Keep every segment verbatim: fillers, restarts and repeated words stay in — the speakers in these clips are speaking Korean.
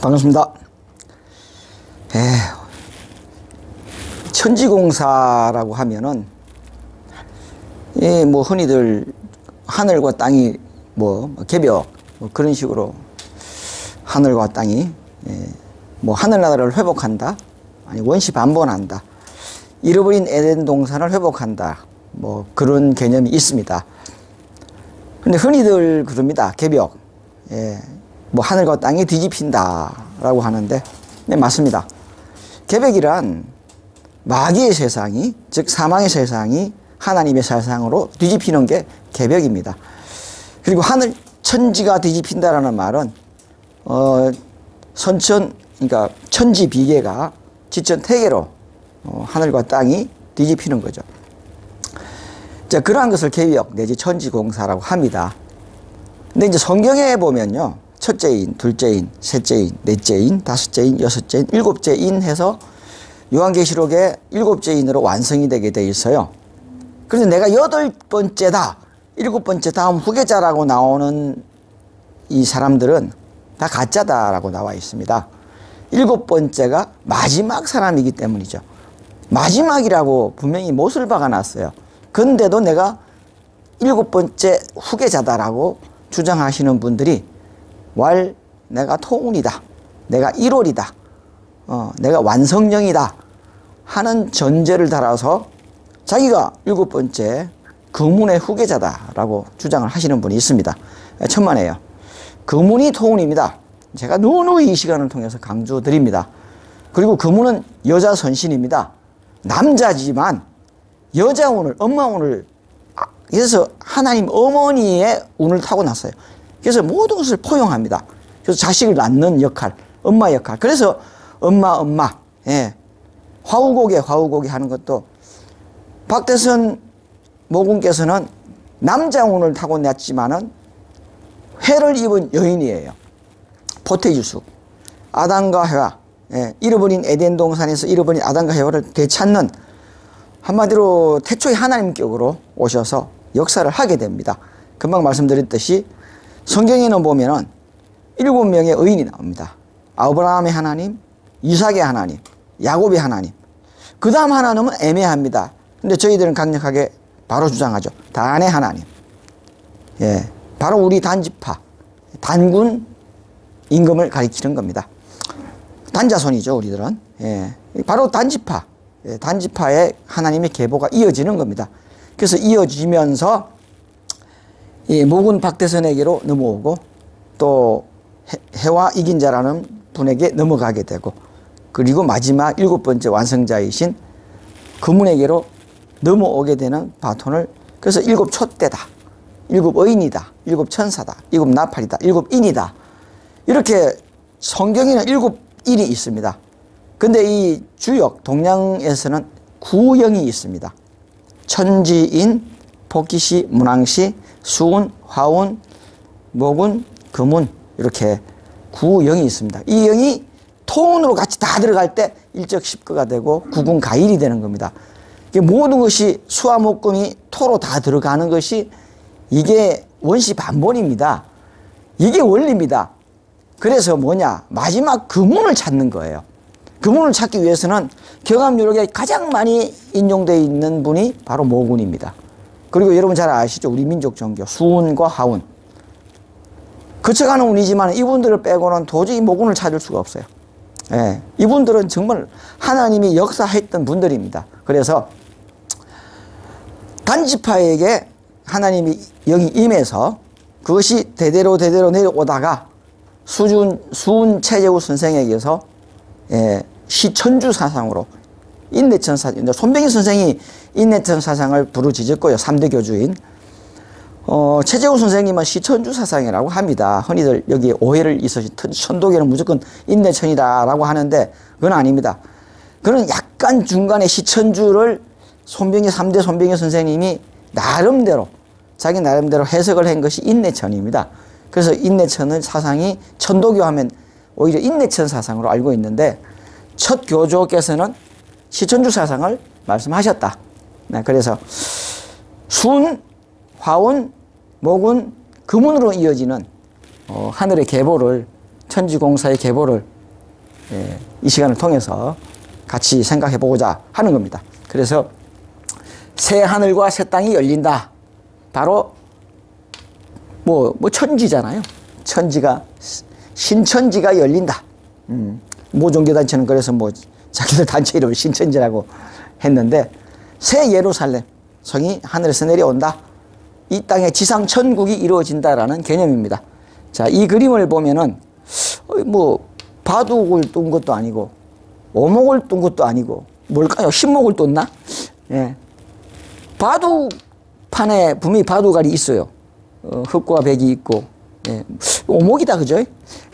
반갑습니다. 에, 천지공사라고 하면은 예, 뭐 흔히들 하늘과 땅이 뭐 개벽 뭐 그런 식으로 하늘과 땅이 예, 뭐 하늘나라를 회복한다, 아니 원시 반본한다, 잃어버린 에덴 동산을 회복한다, 뭐 그런 개념이 있습니다. 근데 흔히들 그럽니다. 개벽, 예, 뭐 하늘과 땅이 뒤집힌다라고 하는데, 네, 맞습니다. 개벽이란 마귀의 세상이, 즉 사망의 세상이 하나님의 세상으로 뒤집히는 게 개벽입니다. 그리고 하늘 천지가 뒤집힌다라는 말은 어, 선천, 그러니까 천지 비계가 지천 태계로 어, 하늘과 땅이 뒤집히는 거죠. 자, 그러한 것을 개벽 내지 천지공사라고 합니다. 근데 이제 성경에 보면요, 첫째인, 둘째인, 셋째인, 넷째인, 다섯째인, 여섯째인, 일곱째인 해서 요한계시록에 일곱째인으로 완성이 되게 돼 있어요. 그래서 내가 여덟 번째다, 일곱 번째 다음 후계자라고 나오는 이 사람들은 다 가짜다라고 나와 있습니다. 일곱 번째가 마지막 사람이기 때문이죠. 마지막이라고 분명히 못을 박아놨어요. 근데도 내가 일곱 번째 후계자다라고 주장하시는 분들이 왈 내가 통운이다, 내가 일월이다, 어, 내가 완성령이다 하는 전제를 달아서 자기가 일곱 번째 금운의 후계자다라고 주장을 하시는 분이 있습니다. 천만에요. 금운이 통운입니다. 제가 누누이 이 시간을 통해서 강조드립니다. 그리고 금운은 여자 선신입니다. 남자지만 여자 운을, 엄마 운을, 그래서 하나님 어머니의 운을 타고났어요. 그래서 모든 것을 포용합니다. 그래서 자식을 낳는 역할, 엄마 역할. 그래서 엄마, 엄마, 예. 화우고개, 화우고개 하는 것도 박대선 모군께서는 남자 운을 타고났지만은 해를 입은 여인이에요. 포테주수. 아담과 해와, 예. 잃어버린 에덴 동산에서 잃어버린 아담과 해와를 되찾는, 한마디로 태초의 하나님격으로 오셔서 역사를 하게 됩니다. 금방 말씀드렸듯이 성경에는 보면은 일곱 명의 의인이 나옵니다. 아브라함의 하나님, 이삭의 하나님, 야곱의 하나님. 그 다음 하나님은 애매합니다. 근데 저희들은 강력하게 바로 주장하죠. 단의 하나님. 예, 바로 우리 단지파, 단군 임금을 가리키는 겁니다. 단자손이죠, 우리들은. 예, 바로 단지파, 예, 단지파의 하나님의 계보가 이어지는 겁니다. 그래서 이어지면서 이 모군 박대선에게로 넘어오고 또 해, 해와 이긴 자라는 분에게 넘어가게 되고, 그리고 마지막 일곱 번째 완성자이신 금운에게로 넘어오게 되는 바톤을, 그래서 일곱 촛대다, 일곱 의인이다, 일곱 천사다, 일곱 나팔이다, 일곱 인이다, 이렇게 성경에는 일곱 일이 있습니다. 근데 이 주역 동양에서는 구영이 있습니다. 천지인, 복기시, 문왕시, 수운, 화운, 목운, 금운, 이렇게 구영이 있습니다. 이 영이 통운으로 같이 다 들어갈 때 일적 십거가 되고 구군 가일이 되는 겁니다. 모든 것이 수화목금이 토로 다 들어가는 것이 이게 원시 반본입니다. 이게 원리입니다. 그래서 뭐냐, 마지막 금운을 찾는 거예요. 금운을 찾기 위해서는 경암유록에 가장 많이 인용되어 있는 분이 바로 모군입니다. 그리고 여러분 잘 아시죠? 우리 민족 종교 수운과 하운. 거쳐가는 운이지만 이분들을 빼고는 도저히 모군을 찾을 수가 없어요. 예, 이분들은 정말 하나님이 역사했던 분들입니다. 그래서 단지파에게 하나님이 영이 임해서 그것이 대대로 대대로 내려오다가 수준, 수운 최재우 선생에게서 예, 시천주 사상으로 인내천 사상, 손병희 선생이 인내천 사상을 부르짖었고요. 삼 대 교주인 어, 최재우 선생님은 시천주 사상이라고 합니다. 흔히들 여기 오해를 있으신, 천도교는 무조건 인내천이다라고 하는데 그건 아닙니다. 그는 약간 중간에 시천주를 손병희, 삼 대 손병희 선생님이 나름대로, 자기 나름대로 해석을 한 것이 인내천입니다. 그래서 인내천은 사상이 천도교 하면 오히려 인내천 사상으로 알고 있는데, 첫 교조께서는 시천주 사상을 말씀하셨다. 네, 그래서 순, 화운, 목운, 금운으로 이어지는 어, 하늘의 계보를, 천지공사의 계보를 예, 이 시간을 통해서 같이 생각해 보고자 하는 겁니다. 그래서 새 하늘과 새 땅이 열린다. 바로 뭐, 뭐 천지잖아요. 천지가, 신천지가 열린다. 음, 모 종교단체는 그래서 뭐 자기들 단체 이름을 신천지라고 했는데, 새 예루살렘 성이 하늘에서 내려온다. 이 땅에 지상 천국이 이루어진다라는 개념입니다. 자, 이 그림을 보면은 뭐 바둑을 둔 것도 아니고 오목을 둔 것도 아니고 뭘까요? 신목을 뒀나? 예. 바둑판에 분명히 바둑알이 있어요. 어, 흑과 백이 있고, 예. 오목이다, 그죠?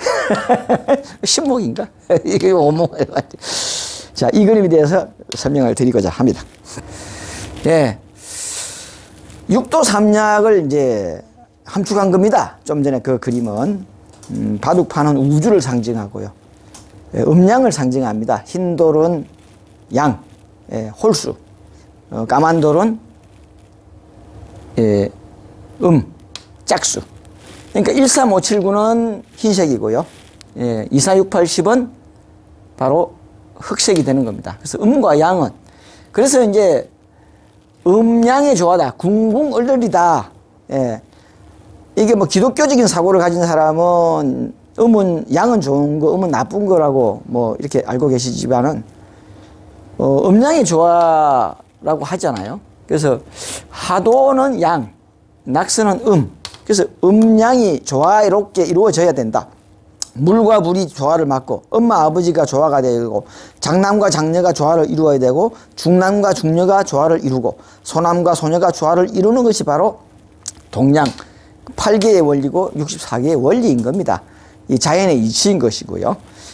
신목인가? 이게 오목. 자, 이 그림에 대해서 설명을 드리고자 합니다. 예. 육도 삼약을 이제 함축한 겁니다. 좀 전에 그 그림은. 음, 바둑판은 우주를 상징하고요. 예, 음양을 상징합니다. 흰 돌은 양, 예, 홀수. 어, 까만 돌은 예, 음, 짝수. 그러니까 일삼오칠구는 흰색이고요. 예, 이사육팔십은 바로 흑색이 되는 겁니다. 그래서 음과 양은. 그래서 이제 음양의 조화다. 궁궁얼떨이다. 예. 이게 뭐 기독교적인 사고를 가진 사람은 음은, 양은 좋은 거, 음은 나쁜 거라고 뭐 이렇게 알고 계시지만은, 어, 음양의 조화라고 하잖아요. 그래서 하도는 양, 낙서는 음. 그래서 음양이 조화롭게 이루어져야 된다. 물과 물이 조화를 맞고, 엄마 아버지가 조화가 되고, 장남과 장녀가 조화를 이루어야 되고, 중남과 중녀가 조화를 이루고, 소남과 소녀가 조화를 이루는 것이 바로 동양 팔 개의 원리고 육십사 개의 원리인 겁니다. 이 자연의 이치인 것이고요.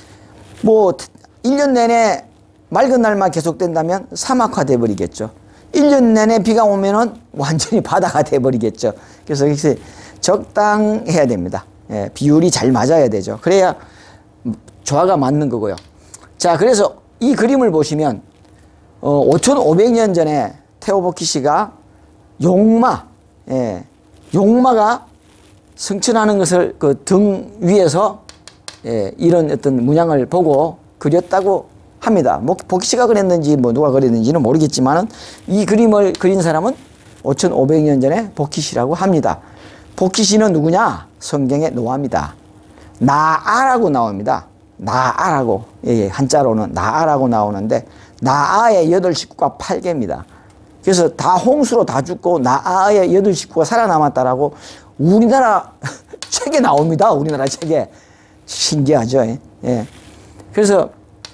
뭐 일 년 내내 맑은 날만 계속된다면 사막화 돼버리겠죠. 일 년 내내 비가 오면은 완전히 바다가 돼버리겠죠. 그래서 이렇게 적당해야 됩니다. 예, 비율이 잘 맞아야 되죠. 그래야 조화가 맞는 거고요. 자, 그래서 이 그림을 보시면 어, 오천오백 년 전에 테오보키시가 용마, 예, 용마가 승천하는 것을 그 등 위에서 예, 이런 어떤 문양을 보고 그렸다고 합니다. 뭐 보키시가 그렸는지 뭐 누가 그렸는지는 모르겠지만은 이 그림을 그린 사람은 오천오백 년 전에 보키시라고 합니다. 보키시는 누구냐? 성경의 노아입니다. 나아라고 나옵니다. 나아라고. 예, 한자로는 나아라고 나오는데 나아의 여덟 식구가 팔 개입니다. 그래서 다 홍수로 다 죽고 나아의 여덟 식구가 살아남았다라고 우리나라 책에 나옵니다. 우리나라 책에. 신기하죠. 예. 그래서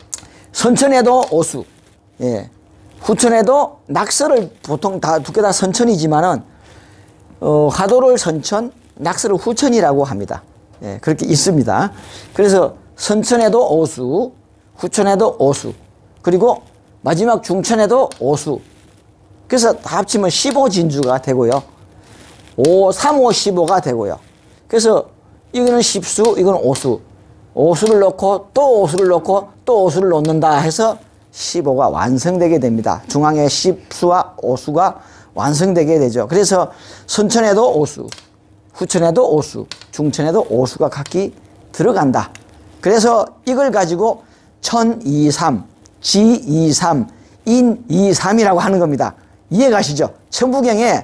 선천에도 오수, 예. 후천에도 낙서를 보통 다 두 개 다 선천이지만은 어, 하도를 선천, 낙서를 후천이라고 합니다. 예, 그렇게 있습니다. 그래서 선천에도 오수, 후천에도 오수, 그리고 마지막 중천에도 오수. 그래서 다 합치면 십오 진주가 되고요. 오, 삼, 오, 십오가 되고요. 그래서 이거는 십수, 이거는 오수. 오수를 넣고 또 오수를 넣고 또 오수를 넣는다 해서 십오가 완성되게 됩니다. 중앙에 십수와 오수가 완성되게 되죠. 그래서 선천에도 오수, 후천에도 오수, 중천에도 오수가 각기 들어간다. 그래서 이걸 가지고 천이삼, 지이삼, 인이삼이라고 하는 겁니다. 이해가시죠? 천부경에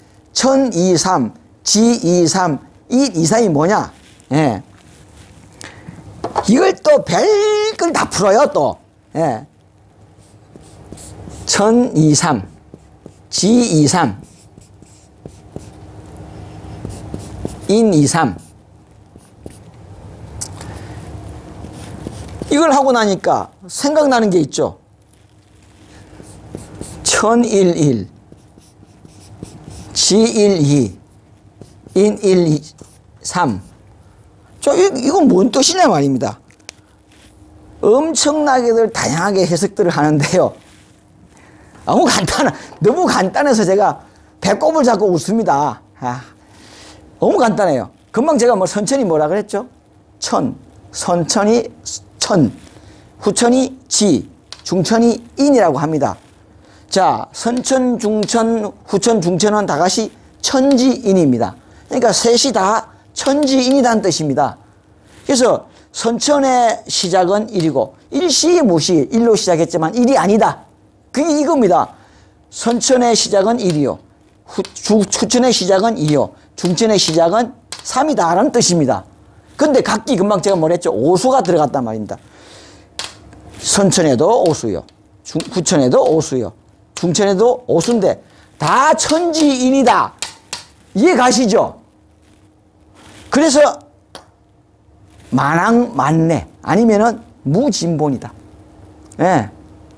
천이삼, 지이삼, 인이삼이 뭐냐? 예. 이걸 또 별걸 다 풀어요, 또. 예. 천이삼, 지이삼, 인이삼. 이걸 하고 나니까 생각나는 게 있죠. 천일일, 지일이, 인일삼. 저, 이건 뭔 뜻이냐 말입니다. 엄청나게들 다양하게 해석들을 하는데요. 너무 간단한, 너무 간단해서 제가 배꼽을 잡고 웃습니다. 아, 너무 간단해요. 금방 제가 뭐 선천이 뭐라 그랬죠? 천, 선천이 천, 후천이 지, 중천이 인이라고 합니다. 자, 선천, 중천, 후천, 중천은 다 같이 천지인입니다. 그러니까 셋이 다 천지인이라는 뜻입니다. 그래서 선천의 시작은 일이고 일시무시 일로 시작했지만 일이 아니다. 그게 이겁니다. 선천의 시작은 일이요. 후, 주, 후천의 시작은 이요. 중천의 시작은 삼이다 라는 뜻입니다. 근데 각기 금방 제가 뭐랬죠? 오수가 들어갔단 말입니다. 선천에도 오수요. 중, 후천에도 오수요. 중천에도 오수인데 다 천지인이다. 이해 가시죠? 그래서 만왕 만내 아니면은 무진본이다. 예.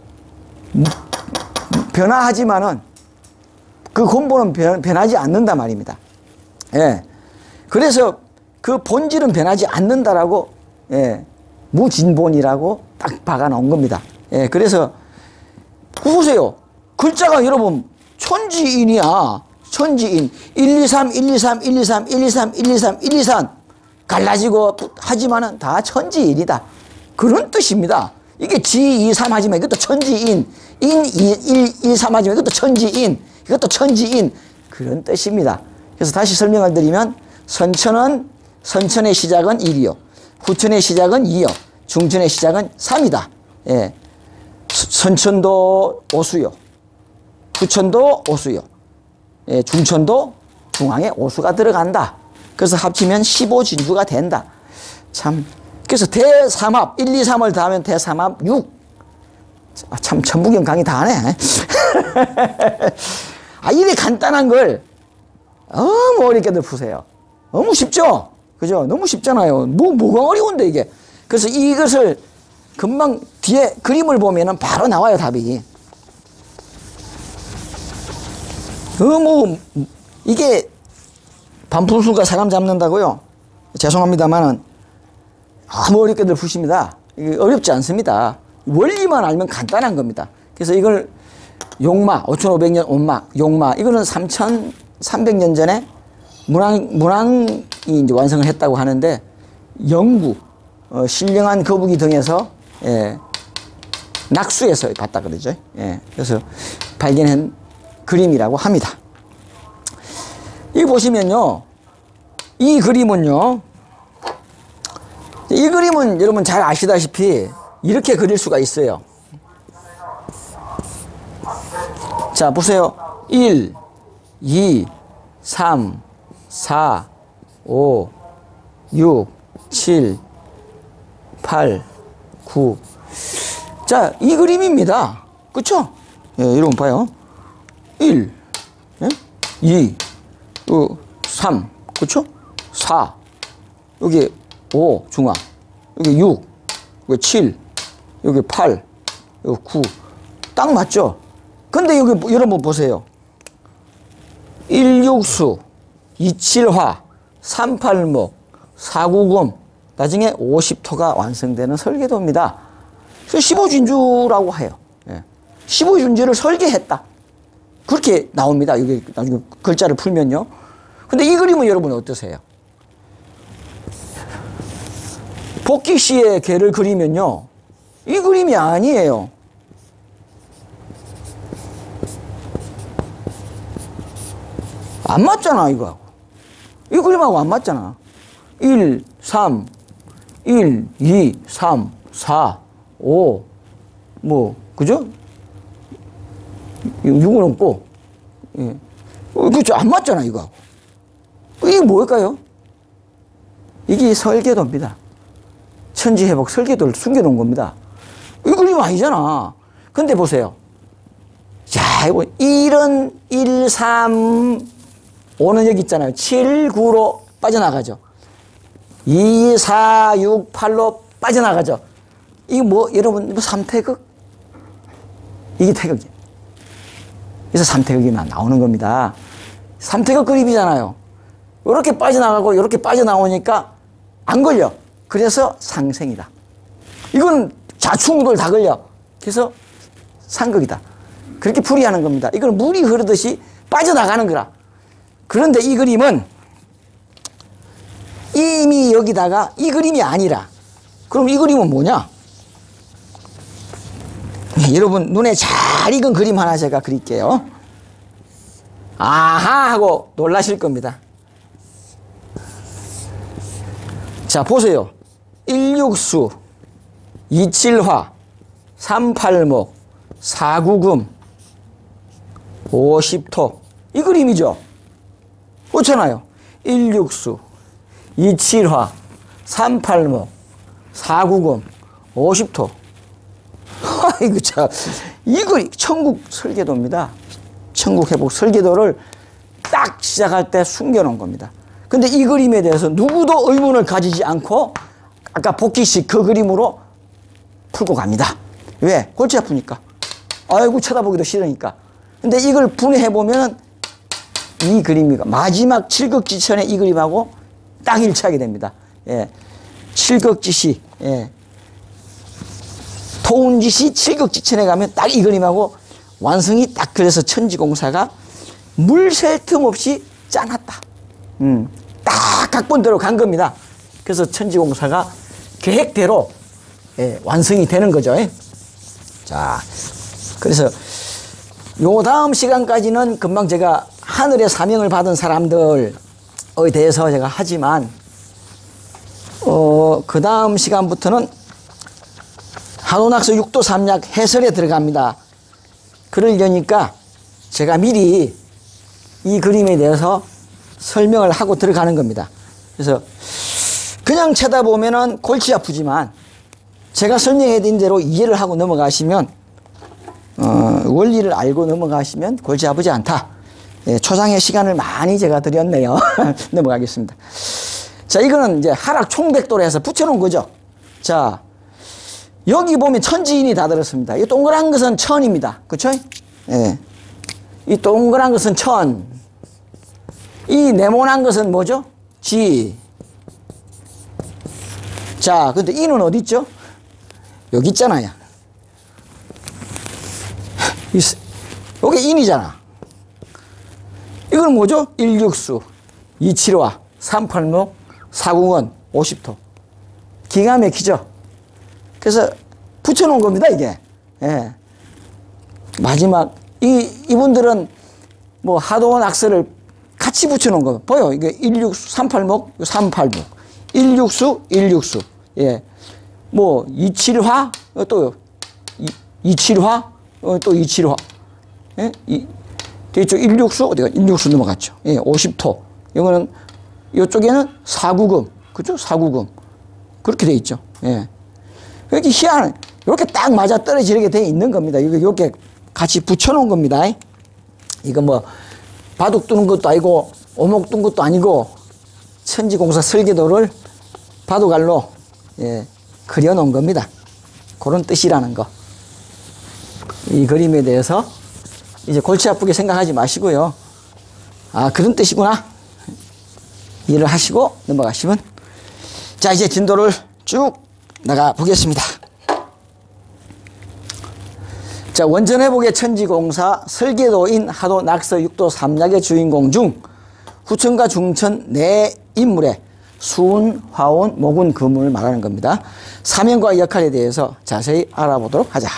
변화하지만은 그 근본은 변, 변하지 않는다 말입니다. 예. 그래서 그 본질은 변하지 않는다라고, 예. 무진본이라고 딱 박아 놓은 겁니다. 예. 그래서 보세요. 글자가 여러분 천지인이야. 천지인. 일, 이, 삼, 일, 이, 삼, 일, 이, 삼, 일, 이, 삼, 일, 이, 삼, 일, 이, 삼. 갈라지고 하지만은 다 천지인이다. 그런 뜻입니다. 이게 지, 이, 삼 하지만 이것도 천지인. 인, 이, 일, 이, 삼 하지만 이것도 천지인. 이것도 천지인. 그런 뜻입니다. 그래서 다시 설명을 드리면 선천은, 선천의 시작은 일이요. 후천의 시작은 이요. 중천의 시작은 삼이다. 예. 선천도 오수요. 후천도 오수요. 예, 중천도 중앙에 오수가 들어간다. 그래서 합치면 십오 진주가 된다. 참. 그래서 대삼합, 일, 이, 삼을 더하면 대삼합 육. 아, 참, 천부경 강의 다 하네. 아, 이래 간단한 걸 너무 어렵게들 푸세요. 너무 쉽죠? 그죠? 너무 쉽잖아요. 뭐, 뭐가 어려운데, 이게. 그래서 이것을 금방 뒤에 그림을 보면은 바로 나와요, 답이. 너무, 이게 반푼술과 사람 잡는다고요? 죄송합니다만은 너무 어렵게들 푸십니다. 이게 어렵지 않습니다. 원리만 알면 간단한 겁니다. 그래서 이걸 용마, 오천오백 년 온마, 용마, 이거는 삼천삼백 년 전에 문왕, 문왕이 이제 완성을 했다고 하는데, 영구, 어, 신령한 거북이 등에서, 예, 낙수에서 봤다 그러죠. 예, 그래서 발견한 그림이라고 합니다. 이 보시면요, 이 그림은요, 이 그림은 여러분 잘 아시다시피 이렇게 그릴 수가 있어요. 자, 보세요. 일, 이, 삼, 사, 오, 육, 칠, 팔, 구. 자, 이 그림입니다. 그쵸? 예, 여러분 봐요. 일, 예? 이, 삼, 그쵸? 사, 여기 오, 중앙, 여기 육, 여기 칠, 여기 팔, 여기 구. 딱 맞죠? 근데 여기 여러분 보세요. 일육수, 이칠화, 삼팔목, 사구금, 나중에 오십토가 완성되는 설계도입니다. 그래서 십오진주라고 해요. 예. 십오진주를 설계했다. 그렇게 나옵니다. 여기 나중에 글자를 풀면요. 근데 이 그림은 여러분 어떠세요? 복귀시의 개를 그리면요, 이 그림이 아니에요. 안 맞잖아, 이거하고. 이 그림하고 안 맞잖아. 일, 삼, 일, 이, 삼, 사, 오, 뭐, 그죠? 육은 없고, 예. 그죠? 안 맞잖아, 이거하고. 이게 뭘까요? 이게 설계도입니다. 천지회복 설계도를 숨겨놓은 겁니다. 이 그림 아니잖아. 근데 보세요. 자, 이거 일은 일, 삼, 오는 여기 있잖아요. 칠, 구로 빠져나가죠. 이, 사, 육, 팔로 빠져나가죠. 이거 뭐, 여러분, 뭐 삼태극? 이게 태극이에요. 그래서 삼태극이 나오는 겁니다. 삼태극 그림이잖아요. 이렇게 빠져나가고 이렇게 빠져나오니까 안 걸려. 그래서 상생이다. 이건 자충우돌 다 걸려. 그래서 상극이다. 그렇게 풀이하는 겁니다. 이건 물이 흐르듯이 빠져나가는 거라. 그런데 이 그림은 이미 여기다가 이 그림이 아니라, 그럼 이 그림은 뭐냐? 네, 여러분 눈에 잘 익은 그림 하나 제가 그릴게요. 아하 하고 놀라실 겁니다. 자, 보세요. 일육수, 이칠화, 삼팔목, 사구금, 오십토. 이 그림이죠. 그렇잖아요. 일육수, 이칠화, 삼팔목, 사구금, 오십토. 아이고, 참. 이 그림, 천국 설계도입니다. 천국 회복 설계도를 딱 시작할 때 숨겨놓은 겁니다. 근데 이 그림에 대해서 누구도 의문을 가지지 않고 아까 복기식 그 그림으로 풀고 갑니다. 왜? 골치 아프니까. 아이고, 쳐다보기도 싫으니까. 근데 이걸 분해해보면 이 그림이 마지막 칠극지천의 이 그림하고 딱 일치하게 됩니다. 예. 칠극지시, 예. 토운지시 칠극지천에 가면 딱 이 그림하고 완성이 딱 그래서 천지공사가 물 셀 틈 없이 짜놨다. 음, 딱 각본대로 간 겁니다. 그래서 천지공사가 계획대로 예, 완성이 되는 거죠. 예. 자, 그래서 요 다음 시간까지는 금방 제가 하늘의 사명을 받은 사람들에 대해서 제가 하지만 어, 그 다음 시간부터는 한온학서 육도삼약 해설에 들어갑니다. 그러려니까 제가 미리 이 그림에 대해서 설명을 하고 들어가는 겁니다. 그래서 그냥 쳐다보면은 골치 아프지만 제가 설명해 드린 대로 이해를 하고 넘어가시면 어, 원리를 알고 넘어가시면 골치 아프지 않다. 예, 초장의 시간을 많이 제가 드렸네요. 넘어가겠습니다. 자, 이거는 이제 하락 총백도로 해서 붙여놓은 거죠. 자, 여기 보면 천지인이 다 들었습니다. 이 동그란 것은 천입니다. 그쵸? 예. 이 동그란 것은 천. 이 네모난 것은 뭐죠? 지. 자, 근데 이는 어디 있죠? 여기 있잖아요. 여기 인이잖아. 이건 뭐죠? 일육수, 이칠화, 삼팔목, 사궁원, 오십토. 기가 막히죠? 그래서 붙여놓은 겁니다, 이게. 예. 마지막, 이, 이분들은 뭐 하도원 악서를 같이 붙여놓은 거. 보여. 이게 일육수, 삼팔목, 삼팔목. 일육수, 일육수. 예. 뭐, 이칠화, 또, 이, 이칠화, 어, 또 이칠화. 예? 이, 이쪽 일육수, 어디가? 일육수 넘어갔죠. 예, 오십토. 이거는, 이쪽에는 사구금. 그죠? 사구금. 그렇게 돼 있죠. 예. 이렇게 희한, 이렇게 딱 맞아 떨어지게 돼 있는 겁니다. 이거 이렇게 같이 붙여놓은 겁니다. 이거 뭐, 바둑 두는 것도 아니고, 오목 둔 것도 아니고, 천지공사 설계도를 바둑알로, 예, 그려놓은 겁니다. 그런 뜻이라는 거. 이 그림에 대해서 이제 골치 아프게 생각하지 마시고요. 아, 그런 뜻이구나. 이해를 하시고 넘어가시면. 자, 이제 진도를 쭉 나가 보겠습니다. 자, 원전회복의 천지공사 설계도인 하도 낙서 육도 삼약의 주인공 중 후천과 중천 네 인물의 수운, 화운, 목운, 금운을 말하는 겁니다. 사명과 역할에 대해서 자세히 알아보도록 하자.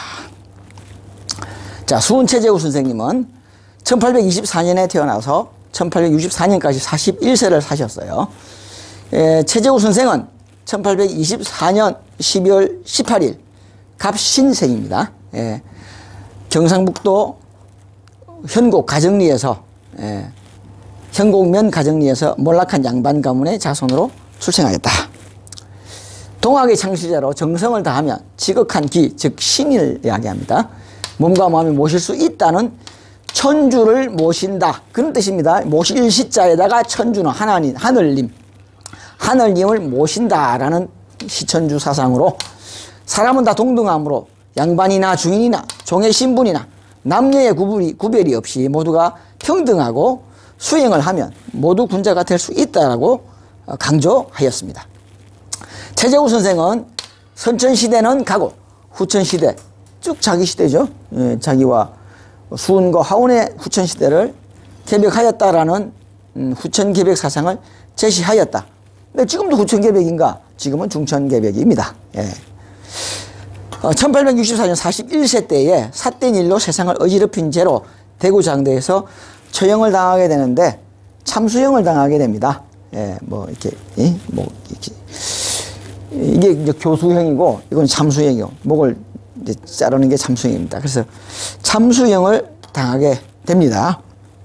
자, 수운 최재우 선생님은 천팔백이십사 년에 태어나서 천팔백육십사 년까지 사십일 세를 사셨어요. 에, 최재우 선생은 천팔백이십사 년 십이월 십팔일 갑신생입니다. 예, 경상북도 현곡 가정리에서 예, 현곡면 가정리에서 몰락한 양반 가문의 자손으로 출생하였다. 동학의 창시자로 정성을 다하면 지극한 기, 즉 신을 이야기합니다. 몸과 마음이 모실 수 있다는 천주를 모신다. 그런 뜻입니다. 모실 시자에다가 천주는 하나님, 하늘님, 하늘님을 모신다라는 시천주 사상으로 사람은 다 동등함으로 양반이나 중인이나 종의 신분이나 남녀의 구분이, 구별이 없이 모두가 평등하고 수행을 하면 모두 군자가 될 수 있다라고 강조하였습니다. 최재우 선생은 선천시대는 가고 후천시대, 쭉 자기 시대죠. 예, 자기와 수운과 화운의 후천시대를 개벽하였다라는 음, 후천개벽 사상을 제시하였다. 근데 지금도 후천개벽인가? 지금은 중천개벽입니다. 예. 어, 천팔백육십사 년 사십일 세 때에 삿된 일로 세상을 어지럽힌 죄로 대구장도에서 처형을 당하게 되는데 참수형을 당하게 됩니다. 예, 뭐 이렇게, 예, 뭐 이렇게 이게 이제 교수형이고 이건 참수형이요. 목을 이제 자르는 게 참수형입니다. 그래서 참수형을 당하게 됩니다.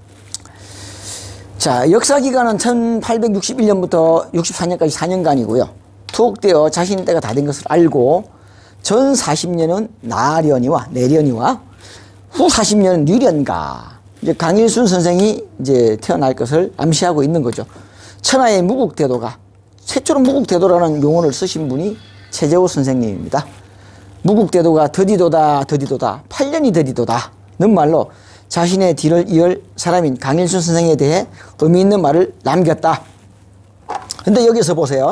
자, 역사 기간은 천팔백육십일 년부터 육십사 년까지 사 년간이고요. 투옥되어 자신의 때가 다 된 것을 알고 전 사십 년은 나련이와 내련이와 후 사십 년은 뉘련가. 이제 강일순 선생이 이제 태어날 것을 암시하고 있는 거죠. 천하의 무국대도가, 최초로 무국대도라는 용어를 쓰신 분이 최재호 선생님입니다. 무국대도가 더디도다 더디도다 팔 년이 더디도다 는 말로 자신의 뒤를 이을 사람인 강일순 선생에 대해 의미 있는 말을 남겼다. 근데 여기서 보세요.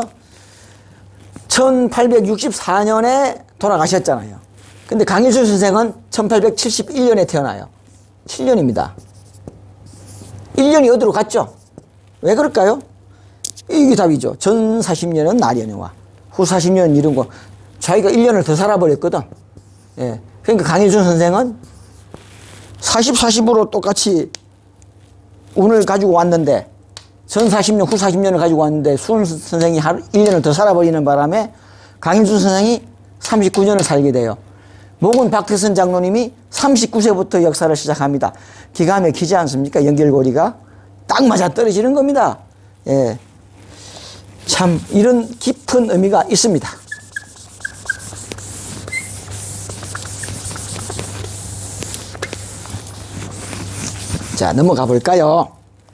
천팔백육십사 년에 돌아가셨잖아요. 근데 강일순 선생은 천팔백칠십일 년에 태어나요. 칠 년입니다. 일 년이 어디로 갔죠? 왜 그럴까요? 이게 답이죠. 전 사십 년은 나련이와 후 사십 년은 이런 거. 자기가 일 년을 더 살아버렸거든. 예. 그러니까 강일순 선생은 사십, 사십으로 똑같이 운을 가지고 왔는데 전 사십 년, 후 사십 년을 가지고 왔는데 수은 선생이 일 년을 더 살아버리는 바람에 강일순 선생이 삼십구 년을 살게 돼요. 목은 박태선 장로님이 삼십구 세부터 역사를 시작합니다. 기가 막히지 않습니까? 연결고리가 딱 맞아 떨어지는 겁니다. 예. 참 이런 깊은 의미가 있습니다. 자, 넘어가 볼까요?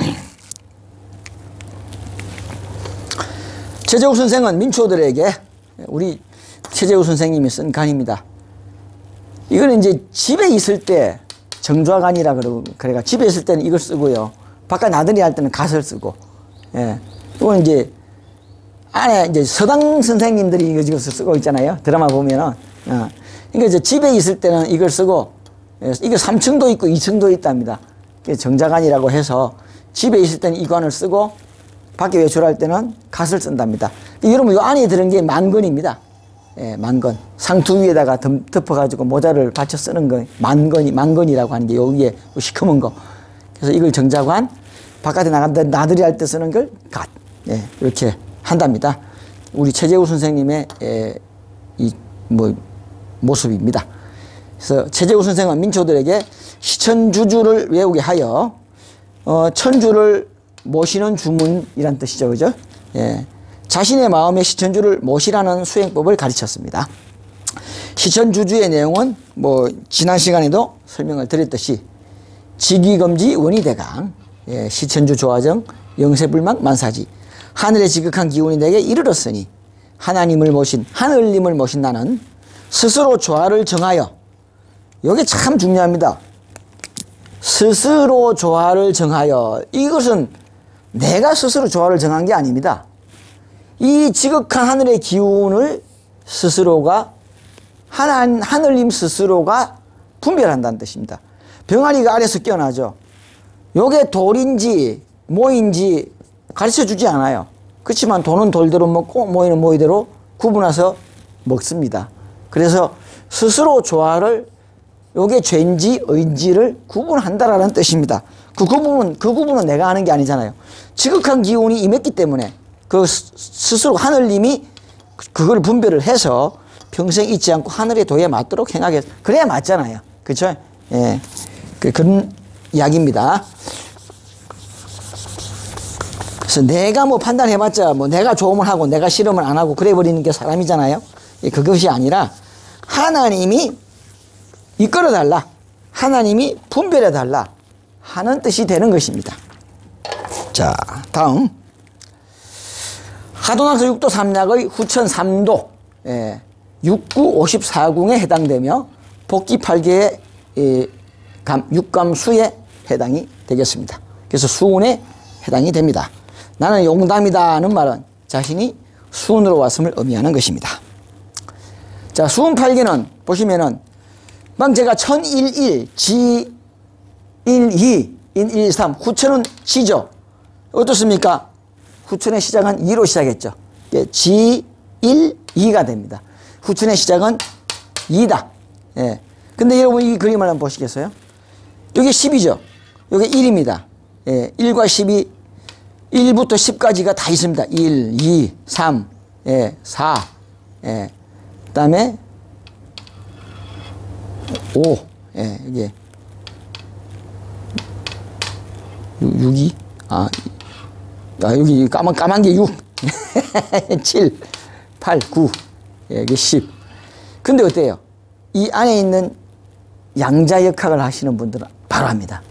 최재호 선생은 민초들에게, 우리 최재호 선생님이 쓴 간입니다. 이거는 이제 집에 있을 때 정좌간이라 그러고, 그래가 집에 있을 때는 이걸 쓰고요. 바깥 나들이 할 때는 갓을 쓰고, 예. 이건 이제 안에 이제 서당 선생님들이 이거 지금 쓰고 있잖아요. 드라마 보면은. 어. 그러니까 이제 집에 있을 때는 이걸 쓰고, 예. 이게 삼 층도 있고 이 층도 있답니다. 정자간이라고 해서 집에 있을 때는 이 관을 쓰고 밖에 외출할 때는 갓을 쓴답니다. 여러분, 이 안에 들은 게 만건입니다. 예, 만건. 상투 위에다가 덮어가지고 모자를 받쳐 쓰는 거, 만건이, 만건이라고 하는 게 여기에 시커먼 거. 그래서 이걸 정자관, 바깥에 나간다, 나들이 할 때 쓰는 걸 갓. 예, 이렇게 한답니다. 우리 최재우 선생님의, 예, 이, 뭐, 모습입니다. 그래서 최재우 선생은 민초들에게 시천주주를 외우게 하여, 어, 천주를 모시는 주문이란 뜻이죠. 그죠? 예. 자신의 마음에 시천주를 모시라는 수행법을 가르쳤습니다. 시천주주의 내용은 뭐, 지난 시간에도 설명을 드렸듯이, 직위검지 원의대강, 예, 시천주 조화정, 영세불망 만사지, 하늘의 지극한 기운이 내게 이르렀으니, 하나님을 모신, 하늘님을 모신 나는 스스로 조화를 정하여, 이게 참 중요합니다. 스스로 조화를 정하여, 이것은 내가 스스로 조화를 정한 게 아닙니다. 이 지극한 하늘의 기운을 스스로가, 하나, 하늘님 스스로가 분별한다는 뜻입니다. 병아리가 아래서 깨어나죠. 요게 돌인지 모인지 가르쳐 주지 않아요. 그렇지만 돌은 돌대로 먹고 모이는 모이대로 구분해서 먹습니다. 그래서 스스로 조화를, 요게 죄인지 의인지를 구분한다라는 뜻입니다. 그 구분은, 그 구분은 내가 하는 게 아니잖아요. 지극한 기운이 임했기 때문에 그 스스로 하늘님이 그걸 분별을 해서 평생 잊지 않고 하늘의 도에 맞도록 행하게, 그래야 맞잖아요. 그렇죠? 예. 그, 그런 이야기입니다. 그래서 내가 뭐 판단해봤자 뭐 내가 조음을 하고 내가 실험을 안 하고 그래 버리는 게 사람이잖아요. 예, 그것이 아니라 하나님이 이끌어달라, 하나님이 분별해달라 하는 뜻이 되는 것입니다. 자, 다음. 하도나서 육도 삼략의 후천 삼도, 예, 육구 오십사궁에 해당되며 복기 팔계의 예, 감, 육감수에 해당이 되겠습니다. 그래서 수운에 해당이 됩니다. 나는 용담이다 하는 말은 자신이 수운으로 왔음을 의미하는 것입니다. 자, 수운 팔계는 보시면은 방 제가 천일일, 지일이, 인일삼, 후천은 지죠. 어떻습니까? 후천의 시작은 이로 시작했죠. 지일이가 됩니다. 후천의 시작은 이다. 예. 근데 여러분 이 그림을 한번 보시겠어요? 여기 십이죠. 여기 일입니다. 예. 일과 십이, 일부터 십까지가 다 있습니다. 일, 이, 삼, 예, 사, 예. 그 다음에 오, 예, 이게 육이, 아, 아, 여기 까만, 까만 게 육, 칠, 팔, 구, 예, 이게 십. 근데 어때요? 이 안에 있는 양자 역학을 하시는 분들은 바로 합니다.